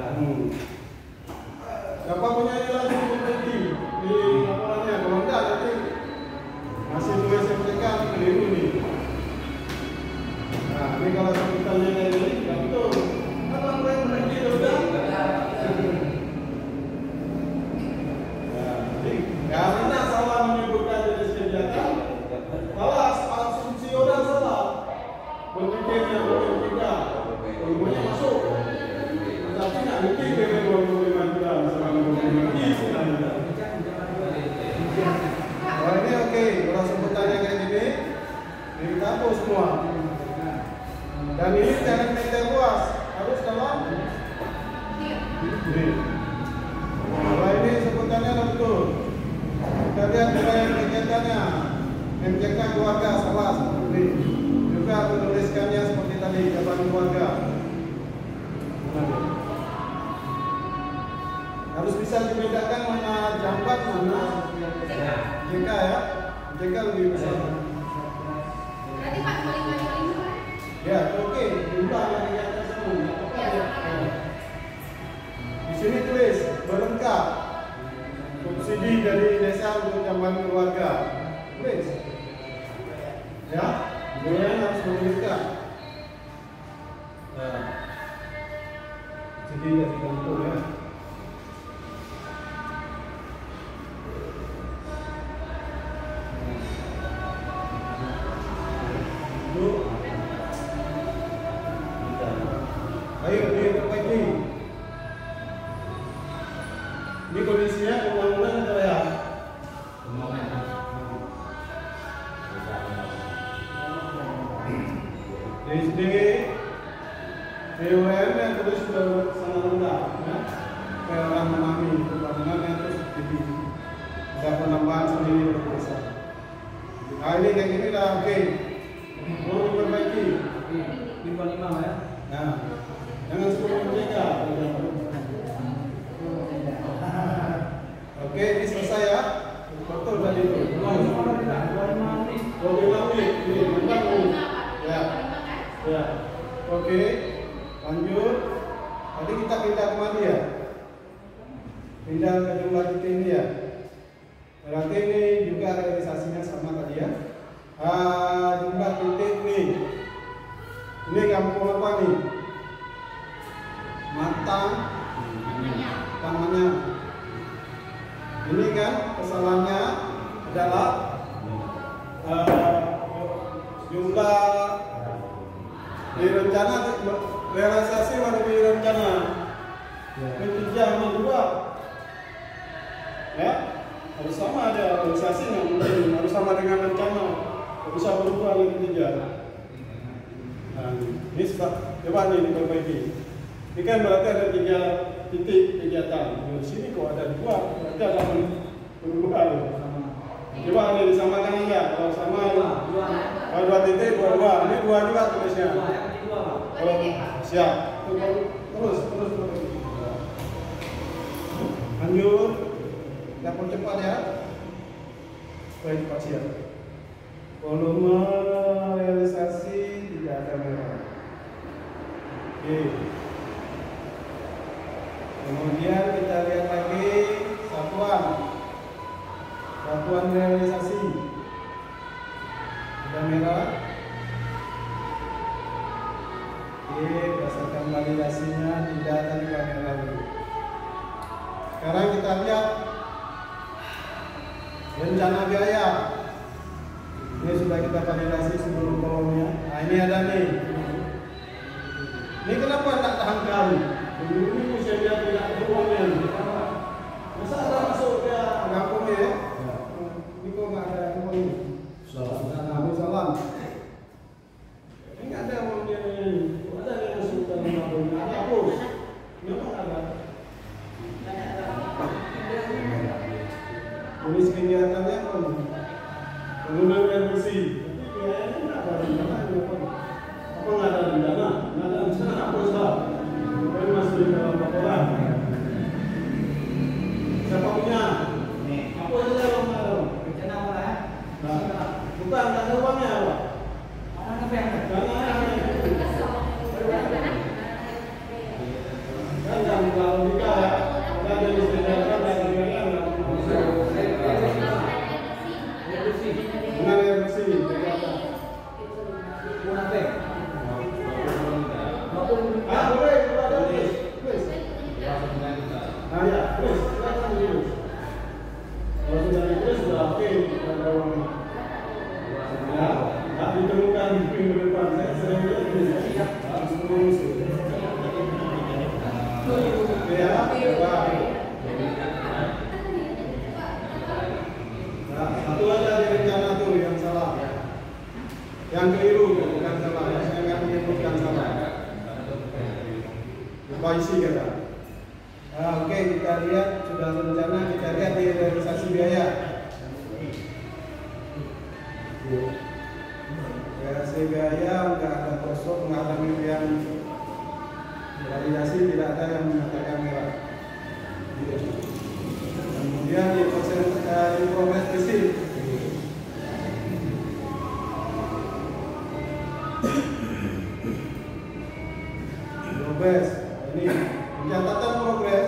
Bapak punya nilai di laporannya, kalau enggak nanti masih tulis MTK keliru nih. Nah, ini kalau sebutannya kayak gini, nggak betul. Apa yang berhenti udah? Karena salah menyebutkan jenis kegiatan, salah asumsi orang salah. Berpikirnya mungkin tidak, ilmunya masuk. Tapi nggak mungkin dengan 25 juta, misalnya 25 juta. Oh ini oke, kalau sebutannya kayak gini, ini kita hapus semua. Dan ini jangan meter luas, harus dalam. Ini. Kalau ini sebutannya betul. Kita lihat nilai kegiatannya. MJK keluarga salah. bisa dibedakan mana jambat mana JK ya. JK lebih besar. Berarti Pak 2525. Ya, oke. Jumlah yang di atas semua. Di sini tulis berlengkap subsidi dari desa untuk jamban keluarga. Tulis. Ya, kemudian harus berlengkap. Subsidi dari kampung ya. Ayo diperbaiki. Ini kondisinya pembangunan atau ya? SD, BUMN yang terus sudah sangat rendah, ya. Kayak orang memahami pembangunannya terus jadi ada penambahan sendiri di desa. Nah ini kayak gini dah oke. Mau diperbaiki. 55 ya. Nah, jangan 10 menjaga. Oke, ini selesai ya. Betul tadi itu. 25 menit. Ini bentar. Ya. Ya. Oke. Lanjut. Tadi kita pindah kemana ya? Pindah ke jumlah titik ini ya. Berarti ini juga realisasinya sama tadi ya. Jumlah titik nih. Ini kampung apa nih? Matang Tamannya. Ini kan kesalahannya adalah jumlah di rencana realisasi mana di rencana ketiga sama 2 ya harus sama ada realisasinya mungkin harus sama dengan rencana bisa berubah yang ketiga. Nah, ini coba nih diperbaiki. Ini kan berarti ada 3 titik kegiatan. Di sini kok ada 2, berarti ada perubahan. Coba nih disamakan enggak? Kalau sama, kalau 2 titik, 2. Ini 2 juga tulisnya. Kalau siap. Terus. Lanjut. Kita percepat ya. Baik, cepat siap. Volume realisasi tidak ada merah. Oke. Kemudian kita lihat lagi satuan realisasi ada merah. Oke, berdasarkan validasinya tidak tadi merah dulu. Sekarang kita lihat rencana biaya. Ini sudah kita validasi sebelum kolomnya. Nah ini ada nih. Ini kenapa tak tahan kali? Ini saya lihat tidak ada uangnya. Masa ada masuk ke kampung ya? Ini kok nggak ada uang ini? Salam. Ini nggak ada uangnya ini. Ada yang masuk ke kampung. Ada hapus. Kenapa ada? Ini kegiatannya apa? Penggunaan air bersih. Tapi kayaknya nggak ada rencana. Apa nggak ada rencana? Nggak ada rencana hapus lah. Ini masih di dalam laporan. Siapa punya? Apa saja dong? Rencana apa ya? Bukan, tak ada uangnya Pak. Kan kalau logika ya, ada disediakan dan sebagainya. Dengan air bersih, boleh, ada tulis. Nah ya, tulis, silakan tulis. Kalau sudah ditulis sudah oke, ada uangnya. Ya, tak ditemukan di pinggir depan. Saya sering lihat tulis, harus terus. Ya, baik. Nah, satu aja di rencana tuh yang salah. Yang keliru bukan salah, saya nggak menyebutkan salah. Lupa isi kata. Nah, oke, kita lihat sudah rencana, kita lihat di realisasi biaya. Realisasi biaya nggak ada kosong, nggak ada yang validasi, tidak ada yang mengatakan merah. Dia di progres fisik. Progres. Ini pencatatan progres.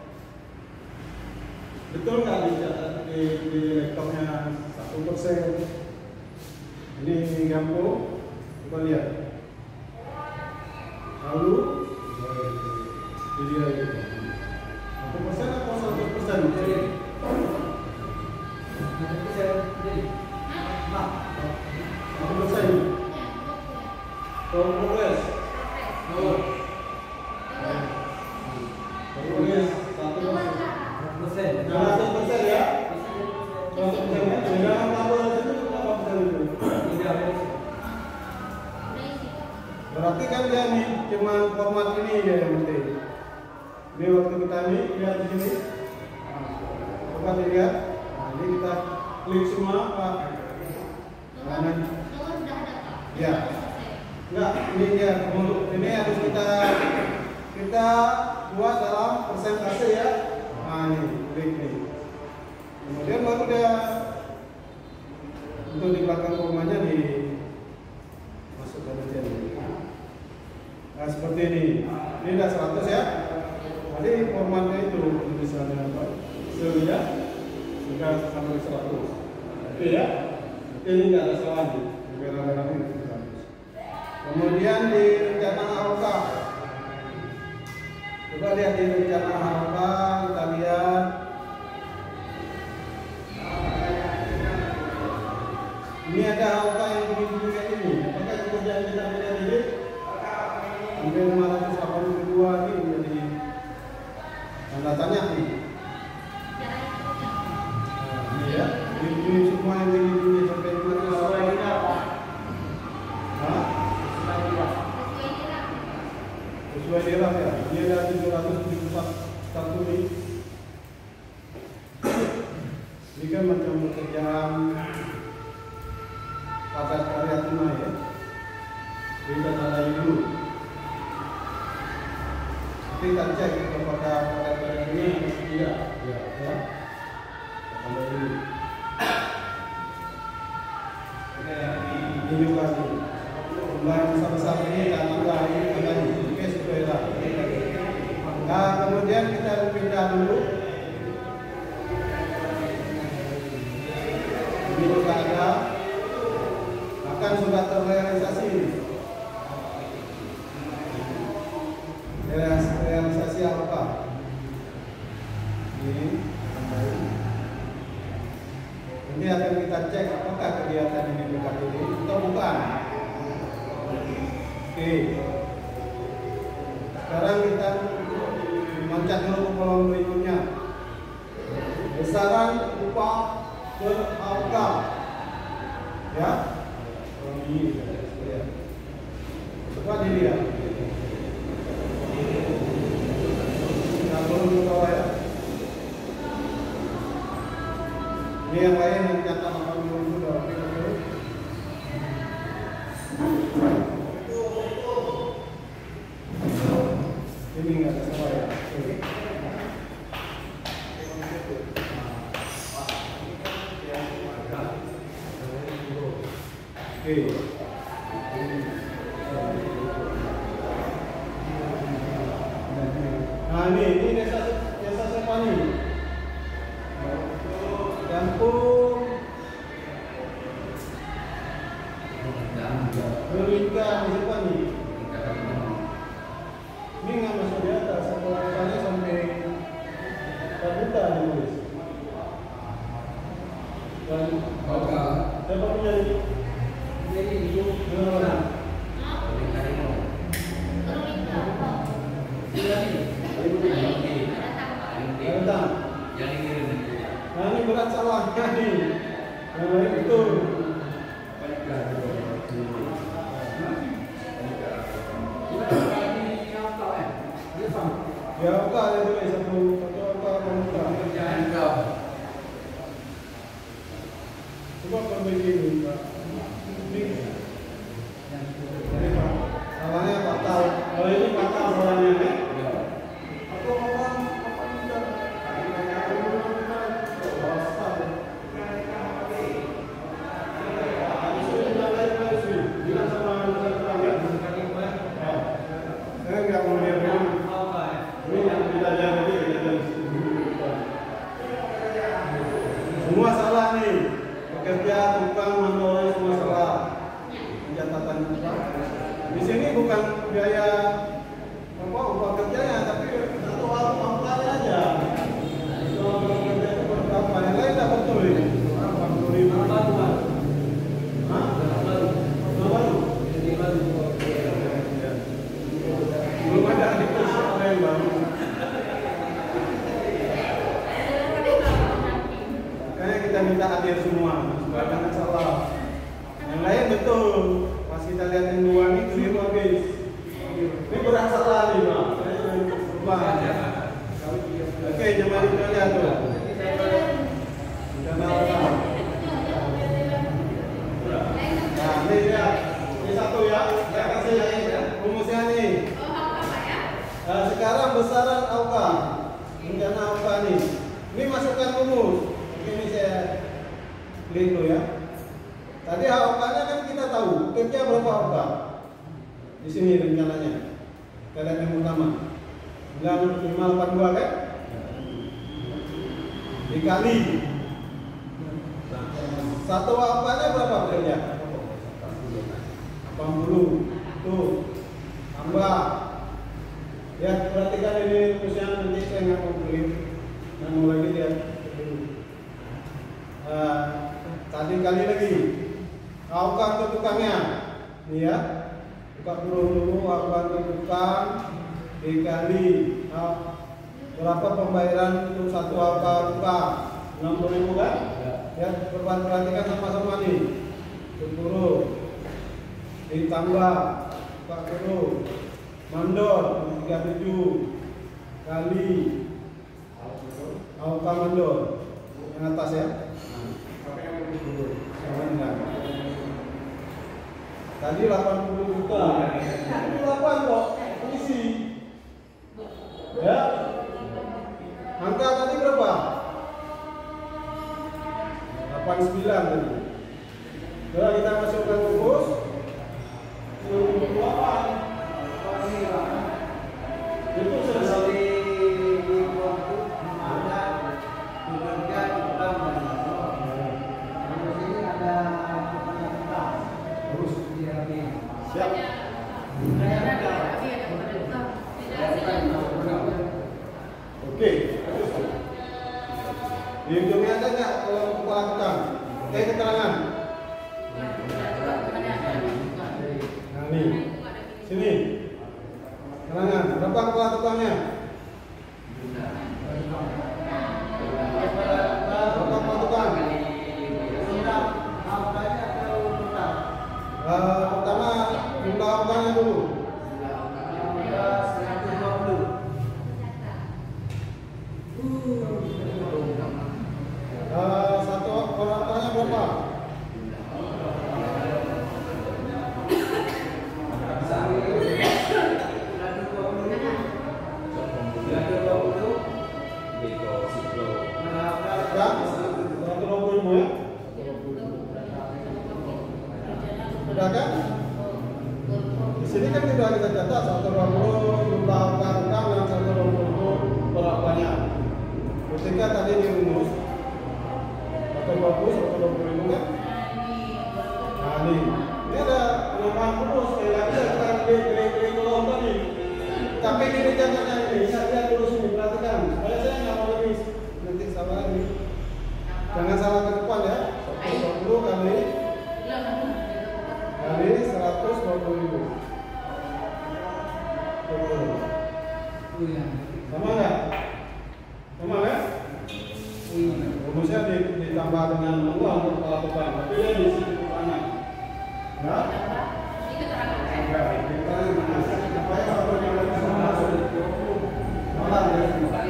Betul nggak dicatat di laptopnya 1%? Ini gampo. Coba lihat. Lalu dia itu 1% atau 100%? 1%. Progres. Progres 1%. Jangan 100% ya. 100% ya. Jangan tambah itu berapa persen itu? Berarti kan dia nih cuma format ini ya yang penting. Ini waktu kita nih lihat di sini. Coba dilihat. Nah, ini kita klik semua Pak. Kanan. Ya. Enggak, ini dia. Ini harus kita buat dalam persentase ya. Nah, ini klik nih. Kemudian baru dia untuk di belakang komanya di masukkan aja nih. Nah, seperti ini. Ini udah 100 ya. Tadi formatnya itu tulisannya apa? Ya. Sudah sampai 100. Oke ya. Ini enggak ada salah nih. Merah-merah ini 100. Kemudian di rencana AOK. Coba lihat di rencana AOK, kita lihat. Ini ada AOK yang begini kayak ini. Apakah kemudian kita beda dikit? Sampai 582 ini menjadi tanda tanya nih. Ini ya, ini semua yang ini sampai 582 ini apa? Hah? Sesuai dirap ya. Ini ada 771 nih. Ini kan macam pekerjaan padat karya tunai ya. Kita tandai dulu. Nanti kita cek apakah padat karya ini masih tidak. Ya. Tandai dulu. Ini juga sih. Jumlah yang besar-besar ini dan tambah ini. Oke, sesuai lah. Nah, kemudian kita pindah dulu. Ini juga ada. Akan sudah terrealisasi ini. Realisasi apa? Ini akan kita cek apakah kegiatan ini dekat ini atau bukan. Oke. Sekarang kita loncat dulu ke kolom berikutnya. Besaran upah per AOK. Ya. Ini coba dilihat. Kita turun ke bawah ya. Ini yang lain yang catat 80 sudah. Ini nggak ada salah ya. Oke. Nah ini desa Sepani. Kampung Berlingga di Sepani. Ini nggak masuk di atas. Sekolahnya sampai Kabuta ditulis. Dan siapa punya ini? Ini mana? Nah ini berat salahnya nih. Yang lain betul. Ya apa ada tulis satu apa pemuda. Coba perbaiki ini Pak. Ini Pak. Salahnya fatal. Kalau ini fatal salahnya nih. Atau orang biaya apa upah kerjanya, tapi satu amplanya aja. Soal kerja itu berapa? Yang lain tak betul ini. 85 baru. Hah? Baru. Belum ada itu siapa yang baru. Makanya kita minta hadir semua supaya jangan salah. Yang lain betul. Pas kita lihat yang dua ini keliru habis. Ini berasal lagi, Pak. Oke, jemaah kita lihat tuh. Nah, ini ya. Ini satu ya. Saya kasih rumusnya nih. Sekarang besaran AUKA. Rencana AUKA nih. Ini masukkan rumus. Ini saya clean dulu ya. Tadi AUKA-nya kan kita tahu. Kerja berapa AUKA? Di sini rencananya. Kita lihat yang utama. 9582 kan? Dikali. Satu AUKA-nya berapa kerja? 80. Tuh. Tambah. Ya, perhatikan ini rumusnya, nanti saya nggak mau clean. Mau lagi lihat dulu. Tadi kali lagi. AUKA untuk tukangnya. Ini ya. Buka dulu AUKA untuk tukang dikali berapa pembayaran untuk satu AUKA tukang? 60.000 kan? Ya, perhatikan sama-sama nih. 10 ditambah buka dulu mandor 37 kali AUKA mandor yang atas ya. Tadi 80 juta. Ini 8 kok. Isi. Ya. Angka tadi berapa? 89 tadi. Coba kita masukkan rumus. 28. Itu selesai. Siap. Oke. Di ujungnya ada nggak kalau kepala tukang? Keterangan. Nah nih, sini. Keterangan. Berapa kepala tukangnya? Berapa kepala tukang? Pertama jumlah AUKA-nya dulu. 120. Satu AUKA-nya berapa? Sudah kan? Di sini kan tidak kita catat 120 jumlah AUKA tukang dan 120 berapanya. Ketika tadi di rumus 120 kan? Nah ini ada penambahan rumus. Sekali lagi kita klik kolom tadi. Tapi ini catatnya ini, saya lihat dulu sini, perhatikan. Supaya saya nggak mau lebih nanti salah lagi. Jangan salah ke depan ya. 120 kali 120.000. Sama nggak? Sama kan? Rumusnya ditambah dengan uang untuk kepala tukang, tapi dia di sini tukangnya. Ya? Supaya kalau yang lain bisa masuk, malah ya.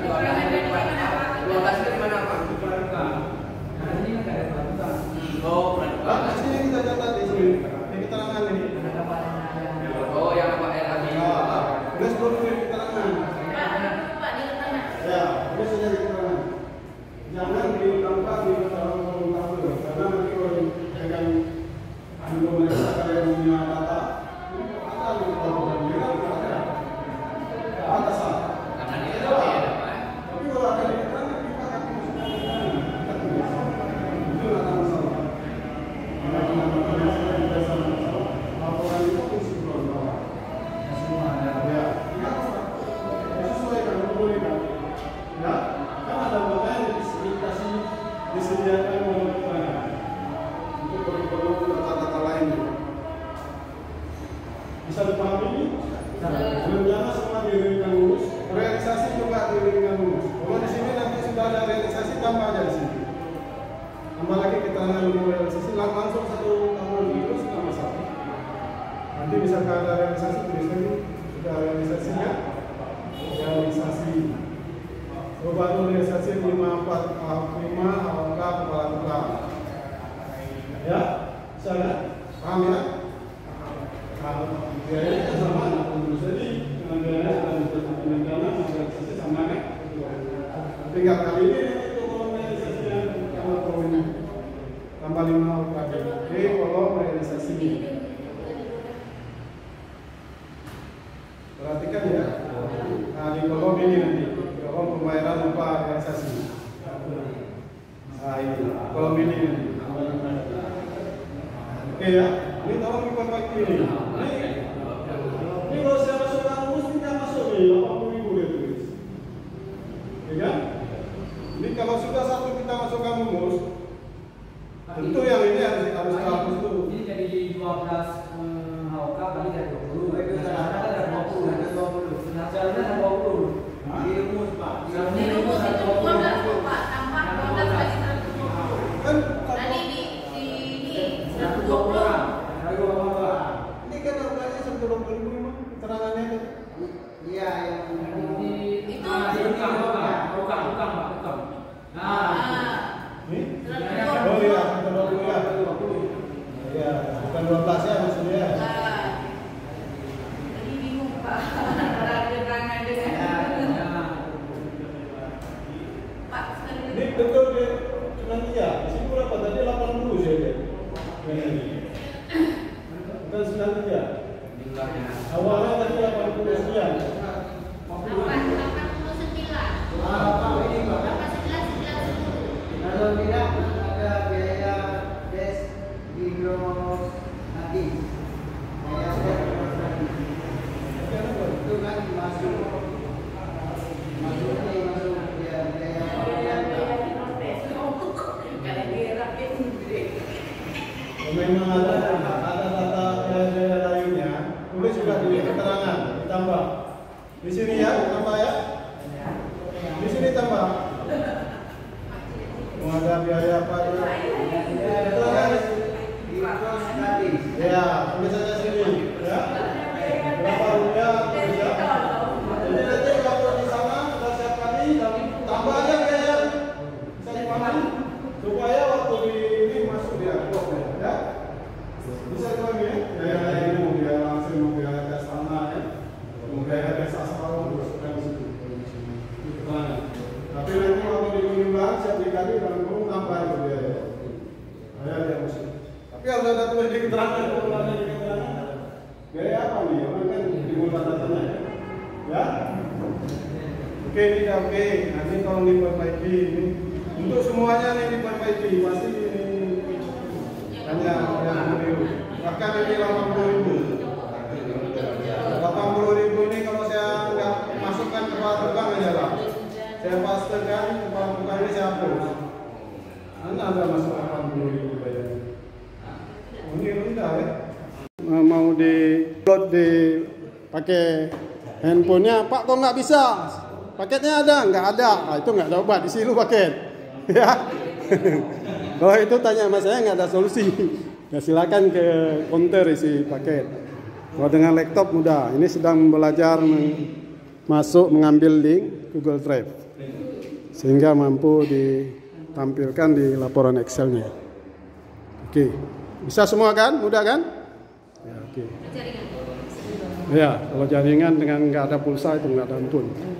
12 itu mana Pak? Ini nggak ada tukang. Oh, Di sini kita catat di sini. Ini keterangan ini. Oh, yang apa RAB? Udah 10 keterangan. Ya, ini sudah di keterangan. Jangan ditambah di dalam kolom dulu, karena nanti kalau pegang belum mereka yang punya data, ini ada di kolom ada. Ada salah. Karena dia ada Pak. Tapi kalau ada di keterangan kita akan masukkan keterangan. Itu nggak ada masalah. Bisa dipahami ini? Rencana semua diri dengan lurus, realisasi juga diri dengan lurus. Kalau di sini nanti sudah ada realisasi, tambah aja di sini. Tambah lagi kita ilmu realisasi, langsung satu tahun itu sudah masalah. Nanti misalkan ada realisasi, tulisnya sudah realisasinya, realisasi. Baru realisasi 5 angka kepala tetap. Ya, saya paham ya? Biayanya kan sama, jadi dengan biayanya dan realisasi sama kan? Tinggal kali ini itu kalau realisasinya tambah 5 UKT. Oke, kalau realisasi. Perhatikan ya. Nah, di kolom ini nanti, kolom pembayaran upah realisasi. Nah, ini kolom ini nanti. Oke ya, ini tolong diperbaiki ini. Ini kalau saya masukkan rumus, ini tidak masuk nih, 80.000 dia tulis. Ya kan? Ini kalau sudah satu kita masukkan rumus, tentu yang ini harus dihapus dulu. Ini jadi 12 HOK kali dari 20. Itu sekarang ada 20, ada 20. Sebenarnya ada 20. Di rumus Pak. Di rumus itu pun Pak, tambah 12 kali 120. Kan Tadi di ini 120. ini kan harganya 120.000 memang keterangannya itu. Iya, yang Itu bukan Pak. Ini? 120. Oh iya, 120 ya. Iya, bukan 12 ya maksudnya. Jadi bingung Pak, antara keterangan dengan Pak sekali Ini betul dia nanti ya. Di sini berapa tadi 80 saya lihat. Ini. Bukan 93. Jumlahnya. Awalnya tadi 80 sekian. 89. kalau tidak ada biaya des nanti. Biaya des nanti. Itu kan masuk biaya Memang ada data biaya lainnya. Tulis juga di keterangan ditambah. Di sini ya tambah ya. Di sini tambah. Ada biaya apa itu? Ya, tulis saja sini. Ya. Berapa rupiah? Ya. Jadi nanti kalau di sana sudah siap kali, tambah aja biaya. Bisa dipahami supaya waktu di ini masuk di angkot ya. Bisa dipahami ya? Biaya ini biaya langsung, biaya tes tanah ya, biaya tes aspal masukkan di situ. Tapi nanti waktu di minimal siap dikali dan kamu tambah itu biaya. Ada yang masuk. Tapi harus ada tulis di keterangan, kalau ada di keterangan. Biaya apa nih? Orang kan dimulai datanya ya. Ya. Oke, ini udah oke. Nanti tolong diperbaiki ini. Untuk semuanya nih diperbaiki. Pasti ini hanya yang dulu. Bahkan ini 80.000. 80.000 ini kalau saya nggak masukkan kepala tukang aja lah. Saya pastikan kepala tukang ini saya hapus. Anda ada masuk 80.000 bayar. Ini rendah ya. Mau di upload di pakai handphonenya, Pak kok nggak bisa? Paketnya ada? Nggak ada. Nah, itu nggak ada obat, isi dulu paket. Ya. Kalau itu tanya sama saya nggak ada solusi. Ya silakan ke counter isi paket. Kalau dengan laptop mudah. Ini sedang belajar masuk mengambil link Google Drive sehingga mampu ditampilkan di laporan Excelnya. Oke, bisa semua kan? Mudah kan? Ya, oke. Ya, kalau jaringan dengan nggak ada pulsa itu nggak ada ampun.